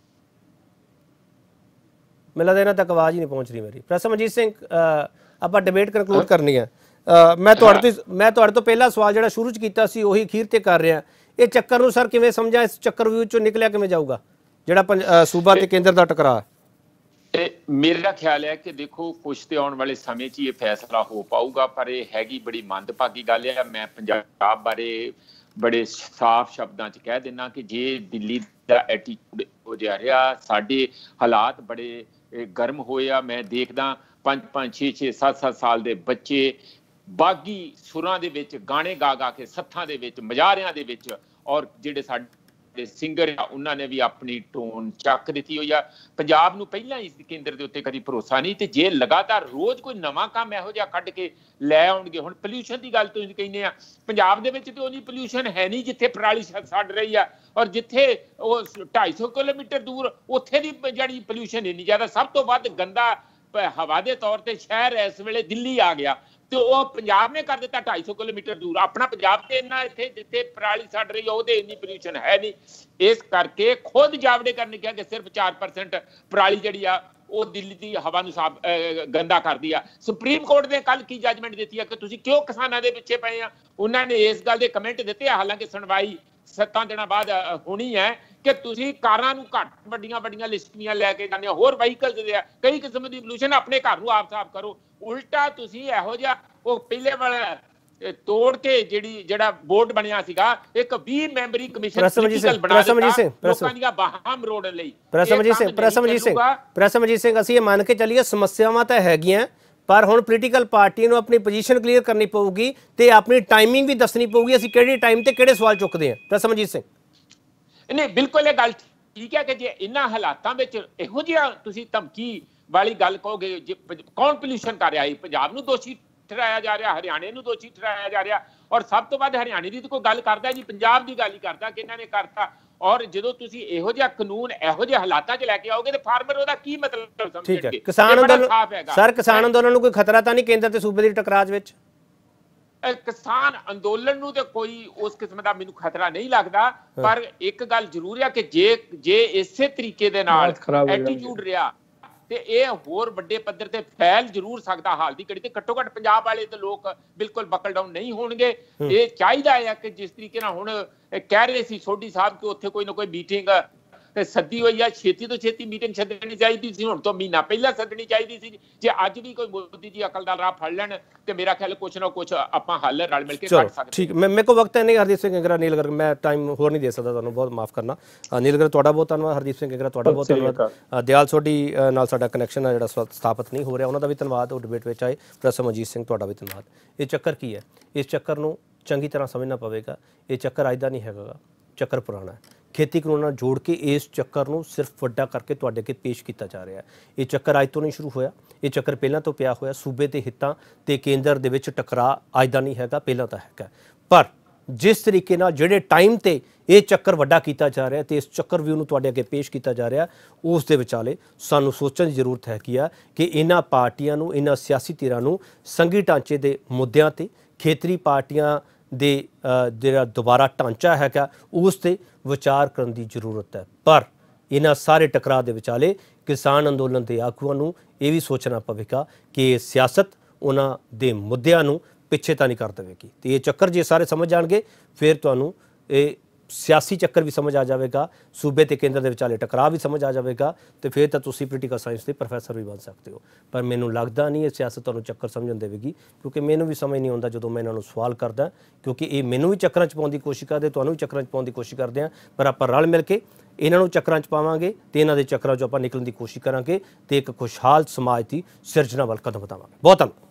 ਮੈਨੂੰ ਲੱਗਦਾ ਇਹਨਾਂ ਤੱਕ ਆਵਾਜ਼ ਹੀ ਨਹੀਂ ਪਹੁੰਚ ਰਹੀ ਮੇਰੀ। ਪ੍ਰਸਮਜੀਤ ਸਿੰਘ ਆਪਾਂ ਡਿਬੇਟ ਕਨਕਲੂਡ ਕਰਨੀ ਹੈ। ਮੈਂ ਤੁਹਾਡੇ ਤੋਂ ਪਹਿਲਾ ਸਵਾਲ ਜਿਹੜਾ ਸ਼ੁਰੂ ਚ ਕੀਤਾ ਸੀ ਉਹੀ ਅਖੀਰ ਤੇ ਕਰ ਰਿਹਾ। ਇਹ ਚੱਕਰ ਨੂੰ ਸਰ ਕਿਵੇਂ ਸਮਝਾਂ, ਇਸ ਚੱਕਰ ਵਿਊ ਚੋਂ ਨਿਕਲਿਆ ਕਿਵੇਂ ਜਾਊਗਾ ਜਿਹੜਾ ਸੂਬਾ ਤੇ ਕੇਂਦਰ ਦਾ ਟਕਰਾਅ? ਮੇਰਾ ਖਿਆਲ ਹੈ ਕਿ ਦੇਖੋ ਕੁਛ ਤੇ ਆਉਣ ਵਾਲੇ ਸਮੇਂ 'ਚ ਇਹ ਫੈਸਲਾ ਹੋ ਪਾਊਗਾ, ਪਰ ਇਹ ਹੈਗੀ ਬੜੀ ਮੰਦਭਾਗੀ ਗੱਲ ਹੈ। ਮੈਂ ਪੰਜਾਬ ਬਾਰੇ बड़े साफ शब्दों च कह देना कि जे दिल्ली का एटीट्यूड हो जा रहा, साडे हालात बड़े गर्म होए आ। मैं देखदा 5-5 6-6 7-7 साल दे बच्चे बागी सुरां दे विच गाने गा गा के सत्थां दे विच मजारियां दे विच, और जिहड़े साडे सिंगर आ उन्होंने भी अपनी टोन चक दी हुई आ। पंजाब नूं पहलां इस केंद्र के उत्ते कभी भरोसा नहीं, तो जे लगातार रोज़ कोई नवां काम इहो जिहा कढ के लै आउणगे। हुण पोल्यूशन की गल तुसीं कहने आ, पंजाब दे विच ते उन्नी पोल्यूशन है नहीं जिथे पराली सड़ रही आ, और जिथे 250 किलोमीटर दूर उत्थे दी जिहड़ी पोल्यूशन इन्नी ज़्यादा। सब तो वध गंदा हवा के तौर पर शहर इस वेले दिल्ली आ गया, तो वह पंजाब ने कर दिता 250 किलोमीटर दूर। अपना पंजाब तो इन्ना इत्थे जिथे पराली सड़ रही है वो इन्नी पोल्यूशन है नहीं। इस करके खुद जावड़ेकर ने कहा कि सिर्फ 4% पराली जिहड़ी आ वो दिल्ली की हवा नूं साफ गंदा कर दी आ। सुप्रीम कोर्ट ने कल की जजमेंट दी है कि तुसीं क्यों किसानां दे पिछे पए आ। उन्होंने इस गल के कमेंट दिते, हालांकि सुनवाई 7 दिनों बाद होनी है, कि तुसीं कारां नूं घट वड्डियां वड्डियां लिस्टियां लैके जाने, होर व्हीकल्स दे कई किस्म की पोल्यूशन, अपने घर नूं आप साफ करो। उल्टा तुसीं इहो जिहा वो पहले वाला तोड़ के जिहड़ा बोर्ड बनिया सीगा, एक 20 मैंबरी कमीशन बना दित्ता लोकां ਦੀਆਂ ਬਾਹਾਂ ਮਰੋੜਨ ਲਈ। ਪ੍ਰਸਮਜੀਤ ਸਿੰਘ ਅਸੀਂ ਇਹ ਮੰਨ ਕੇ ਚੱਲੀਏ ਸਮੱਸਿਆਵਾਂ ਤਾਂ ਹੈਗੀਆਂ, ਪਰ ਹੁਣ ਪੋਲੀਟੀਕਲ ਪਾਰਟੀ ਨੂੰ ਆਪਣੀ ਪੋਜੀਸ਼ਨ ਕਲੀਅਰ ਕਰਨੀ ਪਊਗੀ ਤੇ ਆਪਣੀ ਟਾਈਮਿੰਗ ਵੀ ਦੱਸਣੀ ਪਊਗੀ, ਅਸੀਂ ਕਿਹੜੇ ਟਾਈਮ ਤੇ ਕਿਹੜੇ ਸਵਾਲ ਚੁੱਕਦੇ ਹਾਂ। ਪ੍ਰਸਮਜੀਤ ਸਿੰਘ ਨਹੀਂ, ਬਿਲਕੁਲ ਇਹ ਗੱਲ ਠੀਕ ਹੈ ਕਿ ਜੇ ਇਹਨਾਂ ਹਾਲਾਤਾਂ ਵਿੱਚ ਇਹੋ ਜਿਹਾ ਤੁਸੀਂ ਧਮਕੀ ਵਾਲੀ ਗੱਲ ਕਹੋਗੇ, ਕੌਣ ਪੋਲਿਊਸ਼ਨ ਕਰ ਰਿਹਾ ਹੈ? ਪੰਜਾਬ ਨੂੰ ਦੋਸ਼ੀ ਠਹਿਰਾਇਆ ਜਾ ਰਿਹਾ, ਹਰਿਆਣੇ ਨੂੰ ਦੋਸ਼ੀ ਠਹਿਰਾਇਆ ਜਾ ਰਿਹਾ, ਔਰ ਸਭ ਤੋਂ ਵੱਧ ਹਰਿਆਣੇ ਦੀ ਤਾਂ ਕੋਈ ਗੱਲ ਕਰਦਾ ਨਹੀਂ, ਪੰਜਾਬ ਦੀ ਗੱਲ ਹੀ ਕਰਦਾ ਕਿ ਇਹਨਾਂ ਨੇ ਕਰਤਾ। ਔਰ ਜਦੋਂ ਤੁਸੀਂ ਇਹੋ ਜਿਹਾ ਕਾਨੂੰਨ ਇਹੋ ਜਿਹੇ ਹਾਲਾਤਾਂ 'ਚ ਲੈ ਕੇ ਆਓਗੇ ਤੇ ਫਾਰਮਰ ਉਹਦਾ ਕੀ ਮਤਲਬ ਸਮਝਣਗੇ? ਕਿਸਾਨ ਅੰਦੋਲਨ ਸਰ, ਕਿਸਾਨ ਅੰਦੋਲਨ ਨੂੰ ਕੋਈ ਖਤਰਾ ਤਾਂ ਨਹੀਂ ਕੇਂਦਰ ਤੇ ਸੂਬੇ ਦੀ ਟਕਰਾਅ ਵਿੱਚ? ਕਿਸਾਨ ਅੰਦੋਲਨ ਨੂੰ ਤੇ ਕੋਈ ਉਸ ਕਿਸਮ ਦਾ ਮੈਨੂੰ ਖਤਰਾ ਨਹੀਂ ਲੱਗਦਾ, ਪਰ ਇੱਕ ਗੱਲ ਜ਼ਰੂਰ ਹੈ ਕਿ ਜੇ ਇਸੇ ਤਰੀਕੇ ਦੇ ਨਾਲ ਐਟੀਟਿਊਡ ਰਿਹਾ ਤੇ ਇਹ ਹੋਰ ਵੱਡੇ ਪੱਧਰ ਤੇ ਫੈਲ ਜ਼ਰੂਰ ਸਕਦਾ। ਹਾਲ ਦੀ ਘੜੀ ਤੇ ਘੱਟੋ ਘੱਟ ਪੰਜਾਬ ਵਾਲੇ ਤੇ ਲੋਕ ਬਿਲਕੁਲ ਬਕਲ ਡਾਊਨ ਨਹੀਂ ਹੋਣਗੇ। ਇਹ ਚਾਹੀਦਾ ਹੈ ਕਿ ਜਿਸ ਤਰੀਕੇ ਨਾਲ ਹੁਣ ਕਹਿ ਰਹੇ ਸੀ ਸੋਢੀ ਸਾਹਿਬ ਕਿ ਉੱਥੇ ਕੋਈ ਨਾ ਕੋਈ ਮੀਟਿੰਗ ਸੱਦੀ ਹੋਈ ਆ, ਛੇਤੀ ਤੋਂ ਛੇਤੀ ਮੀਟਿੰਗ ਸੱਦਣੀ ਚਾਹੀਦੀ ਸੀ, ਹੁਣ ਤੋਂ ਮਹੀਨਾ ਪਹਿਲਾਂ ਸੱਦਣੀ ਚਾਹੀਦੀ ਸੀ। ਜੇ ਅੱਜ ਵੀ ਕੋਈ ਮੋਦੀ ਜੀ ਅਕਲ ਦਾ ਰਾਹ ਫੜ ਲੈਣ ਤੇ ਮੇਰਾ ਖਿਆਲ ਕੁਛ ਨਾ ਕੁਛ ਆਪਾਂ ਹੱਲ ਰਲ ਮਿਲ ਕੇ ਕੱਢ ਸਕਦੇ। ਠੀਕ, ਮੇਰੇ ਕੋਲ ਵਕਤ ਹੈ ਨਹੀਂ। ਹਰਦੀਪ ਸਿੰਘ ਇੰਗਰਾ, ਨੀਲ ਗਰਗ, ਮੈਂ ਟਾਈਮ ਹੋਰ ਨਹੀਂ ਦੇ ਸਕਦਾ ਤੁਹਾਨੂੰ, ਬਹੁਤ ਮਾਫ ਕਰਨਾ। ਨੀਲ ਗਰਗ ਤੁਹਾਡਾ ਬਹੁਤ ਧੰਨਵਾਦ, ਹਰਦੀਪ ਸਿੰਘ ਇੰਗਰਾ ਤੁਹਾਡਾ ਬਹੁਤ ਧੰਨਵਾਦ। ਦਿਆਲ ਸੋਢੀ ਨਾਲ ਸਾਡਾ ਕਨੈਕਸ਼ਨ ਆ ਜਿਹੜਾ ਸਥਾਪਿਤ ਨਹੀਂ ਹੋ ਰਿਹਾ, ਉਹਨਾਂ ਦਾ ਵੀ ਧੰਨਵਾਦ, ਉਹ ਡਿਬੇਟ ਵਿੱਚ ਆਏ। ਪ੍ਰਸਮਜੀਤ ਸਿੰਘ ਤੁਹਾਡਾ ਵੀ ਧੰਨਵਾਦ। ਇਹ ਚੱਕਰ ਕੀ ਹੈ? ਇਸ ਚੱਕਰ ਨੂੰ ਚੰਗੀ ਤਰ੍ਹਾਂ ਸਮਝਣਾ ਪਵੇਗਾ। ਇਹ ਚੱਕਰ ਅੱਜ ਦਾ ਨਹੀਂ ਹੈਗਾ, ਚੱਕਰ ਪੁਰਾਣਾ ਹੈ। ਖੇਤੀ ਕਾਨੂੰਨ ਨਾਲ ਜੋੜ ਕੇ ਇਸ ਚੱਕਰ ਨੂੰ ਸਿਰਫ ਵੱਡਾ ਕਰਕੇ ਤੁਹਾਡੇ ਅੱਗੇ ਪੇਸ਼ ਕੀਤਾ ਜਾ ਰਿਹਾ ਹੈ। ਇਹ ਚੱਕਰ ਅੱਜ ਤੋਂ ਨਹੀਂ ਸ਼ੁਰੂ ਹੋਇਆ, ਇਹ ਚੱਕਰ ਪਹਿਲਾਂ ਤੋਂ ਪਿਆ ਹੋਇਆ। ਸੂਬੇ ਦੇ ਹਿੱਤਾਂ ਤੇ ਕੇਂਦਰ ਦੇ ਵਿੱਚ ਟਕਰਾਅ ਅੱਜ ਦਾ ਨਹੀਂ ਹੈਗਾ, ਪਹਿਲਾਂ ਤਾਂ ਹੈਗਾ। ਪਰ ਜਿਸ ਤਰੀਕੇ ਨਾਲ ਜਿਹੜੇ ਟਾਈਮ ਤੇ ਇਹ ਚੱਕਰ ਵੱਡਾ ਕੀਤਾ ਜਾ ਰਿਹਾ ਤੇ ਇਸ ਚੱਕਰ ਵੀ ਉਹਨੂੰ ਤੁਹਾਡੇ ਅੱਗੇ ਪੇਸ਼ ਕੀਤਾ ਜਾ ਰਿਹਾ, ਉਸ ਦੇ ਵਿਚਾਲੇ ਸਾਨੂੰ ਸੋਚਣ ਦੀ ਜ਼ਰੂਰਤ ਹੈਗੀ ਆ ਕਿ ਇਹਨਾਂ ਪਾਰਟੀਆਂ ਨੂੰ, ਇਹਨਾਂ ਸਿਆਸੀ ਧਿਰਾਂ ਨੂੰ ਸੰਘੀ ਢਾਂਚੇ ਦੇ ਮੁੱਦਿਆਂ ਤੇ, ਖੇਤਰੀ ਪਾਰਟੀਆਂ ਦੇ ਜਿਹੜਾ ਦੁਬਾਰਾ ਢਾਂਚਾ ਹੈਗਾ ਉਸ 'ਤੇ ਵਿਚਾਰ ਕਰਨ ਦੀ ਜ਼ਰੂਰਤ ਹੈ। ਪਰ ਇਹਨਾਂ ਸਾਰੇ ਟਕਰਾਅ ਦੇ ਵਿਚਾਲੇ ਕਿਸਾਨ ਅੰਦੋਲਨ ਦੇ ਆਗੂਆਂ ਨੂੰ ਇਹ ਵੀ ਸੋਚਣਾ ਪਵੇਗਾ ਕਿ ਇਹ ਸਿਆਸਤ ਉਹਨਾਂ ਦੇ ਮੁੱਦਿਆਂ ਨੂੰ ਪਿੱਛੇ ਤਾਂ ਨਹੀਂ ਕਰ ਦੇਵੇਗੀ। ਤੇ ਇਹ ਚੱਕਰ ਜੇ ਸਾਰੇ ਸਮਝ ਜਾਣਗੇ ਫਿਰ ਤੁਹਾਨੂੰ ਇਹ ਸਿਆਸੀ ਚੱਕਰ ਵੀ ਸਮਝ ਆ ਜਾਵੇਗਾ, ਸੂਬੇ ਤੇ ਕੇਂਦਰ ਦੇ ਵਿਚਾਲੇ ਟਕਰਾਅ ਵੀ ਸਮਝ ਆ ਜਾਵੇਗਾ, ਤੇ ਫਿਰ ਤਾਂ ਤੁਸੀਂ ਪੋਲੀਟੀਕਲ ਸਾਇੰਸ ਦੇ ਪ੍ਰੋਫੈਸਰ ਵੀ ਬਣ ਸਕਦੇ ਹੋ। ਪਰ ਮੈਨੂੰ ਲੱਗਦਾ ਨਹੀਂ ਇਹ ਸਿਆਸਤ ਤੁਹਾਨੂੰ ਚੱਕਰ ਸਮਝਣ ਦੇਵੇਗੀ, ਕਿਉਂਕਿ ਮੈਨੂੰ ਵੀ ਸਮਝ ਨਹੀਂ ਆਉਂਦਾ ਜਦੋਂ ਮੈਂ ਇਹਨਾਂ ਨੂੰ ਸਵਾਲ ਕਰਦਾ, ਕਿਉਂਕਿ ਇਹ ਮੈਨੂੰ ਵੀ ਚੱਕਰਾਂ 'ਚ ਪਾਉਣ ਦੀ ਕੋਸ਼ਿਸ਼ ਕਰਦੇ, ਤੁਹਾਨੂੰ ਵੀ ਚੱਕਰਾਂ 'ਚ ਪਾਉਣ ਦੀ ਕੋਸ਼ਿਸ਼ ਕਰਦੇ ਹਾਂ। ਪਰ ਆਪਾਂ ਰਲ ਮਿਲ ਕੇ ਇਹਨਾਂ ਨੂੰ ਚੱਕਰਾਂ 'ਚ ਪਾਵਾਂਗੇ ਤੇ ਇਹਨਾਂ ਦੇ ਚੱਕਰਾਂ 'ਚੋਂ ਆਪਾਂ ਨਿਕਲਣ ਦੀ ਕੋਸ਼ਿਸ਼ ਕਰਾਂਗੇ ਤੇ ਇੱਕ ਖੁਸ਼ਹਾਲ ਸਮਾਜ ਦੀ ਸਿਰਜਣਾ ਵੱਲ ਕਦਮ ਵਧਾਵਾਂਗੇ। ਬਹੁਤ ਧੰਨਵਾਦ।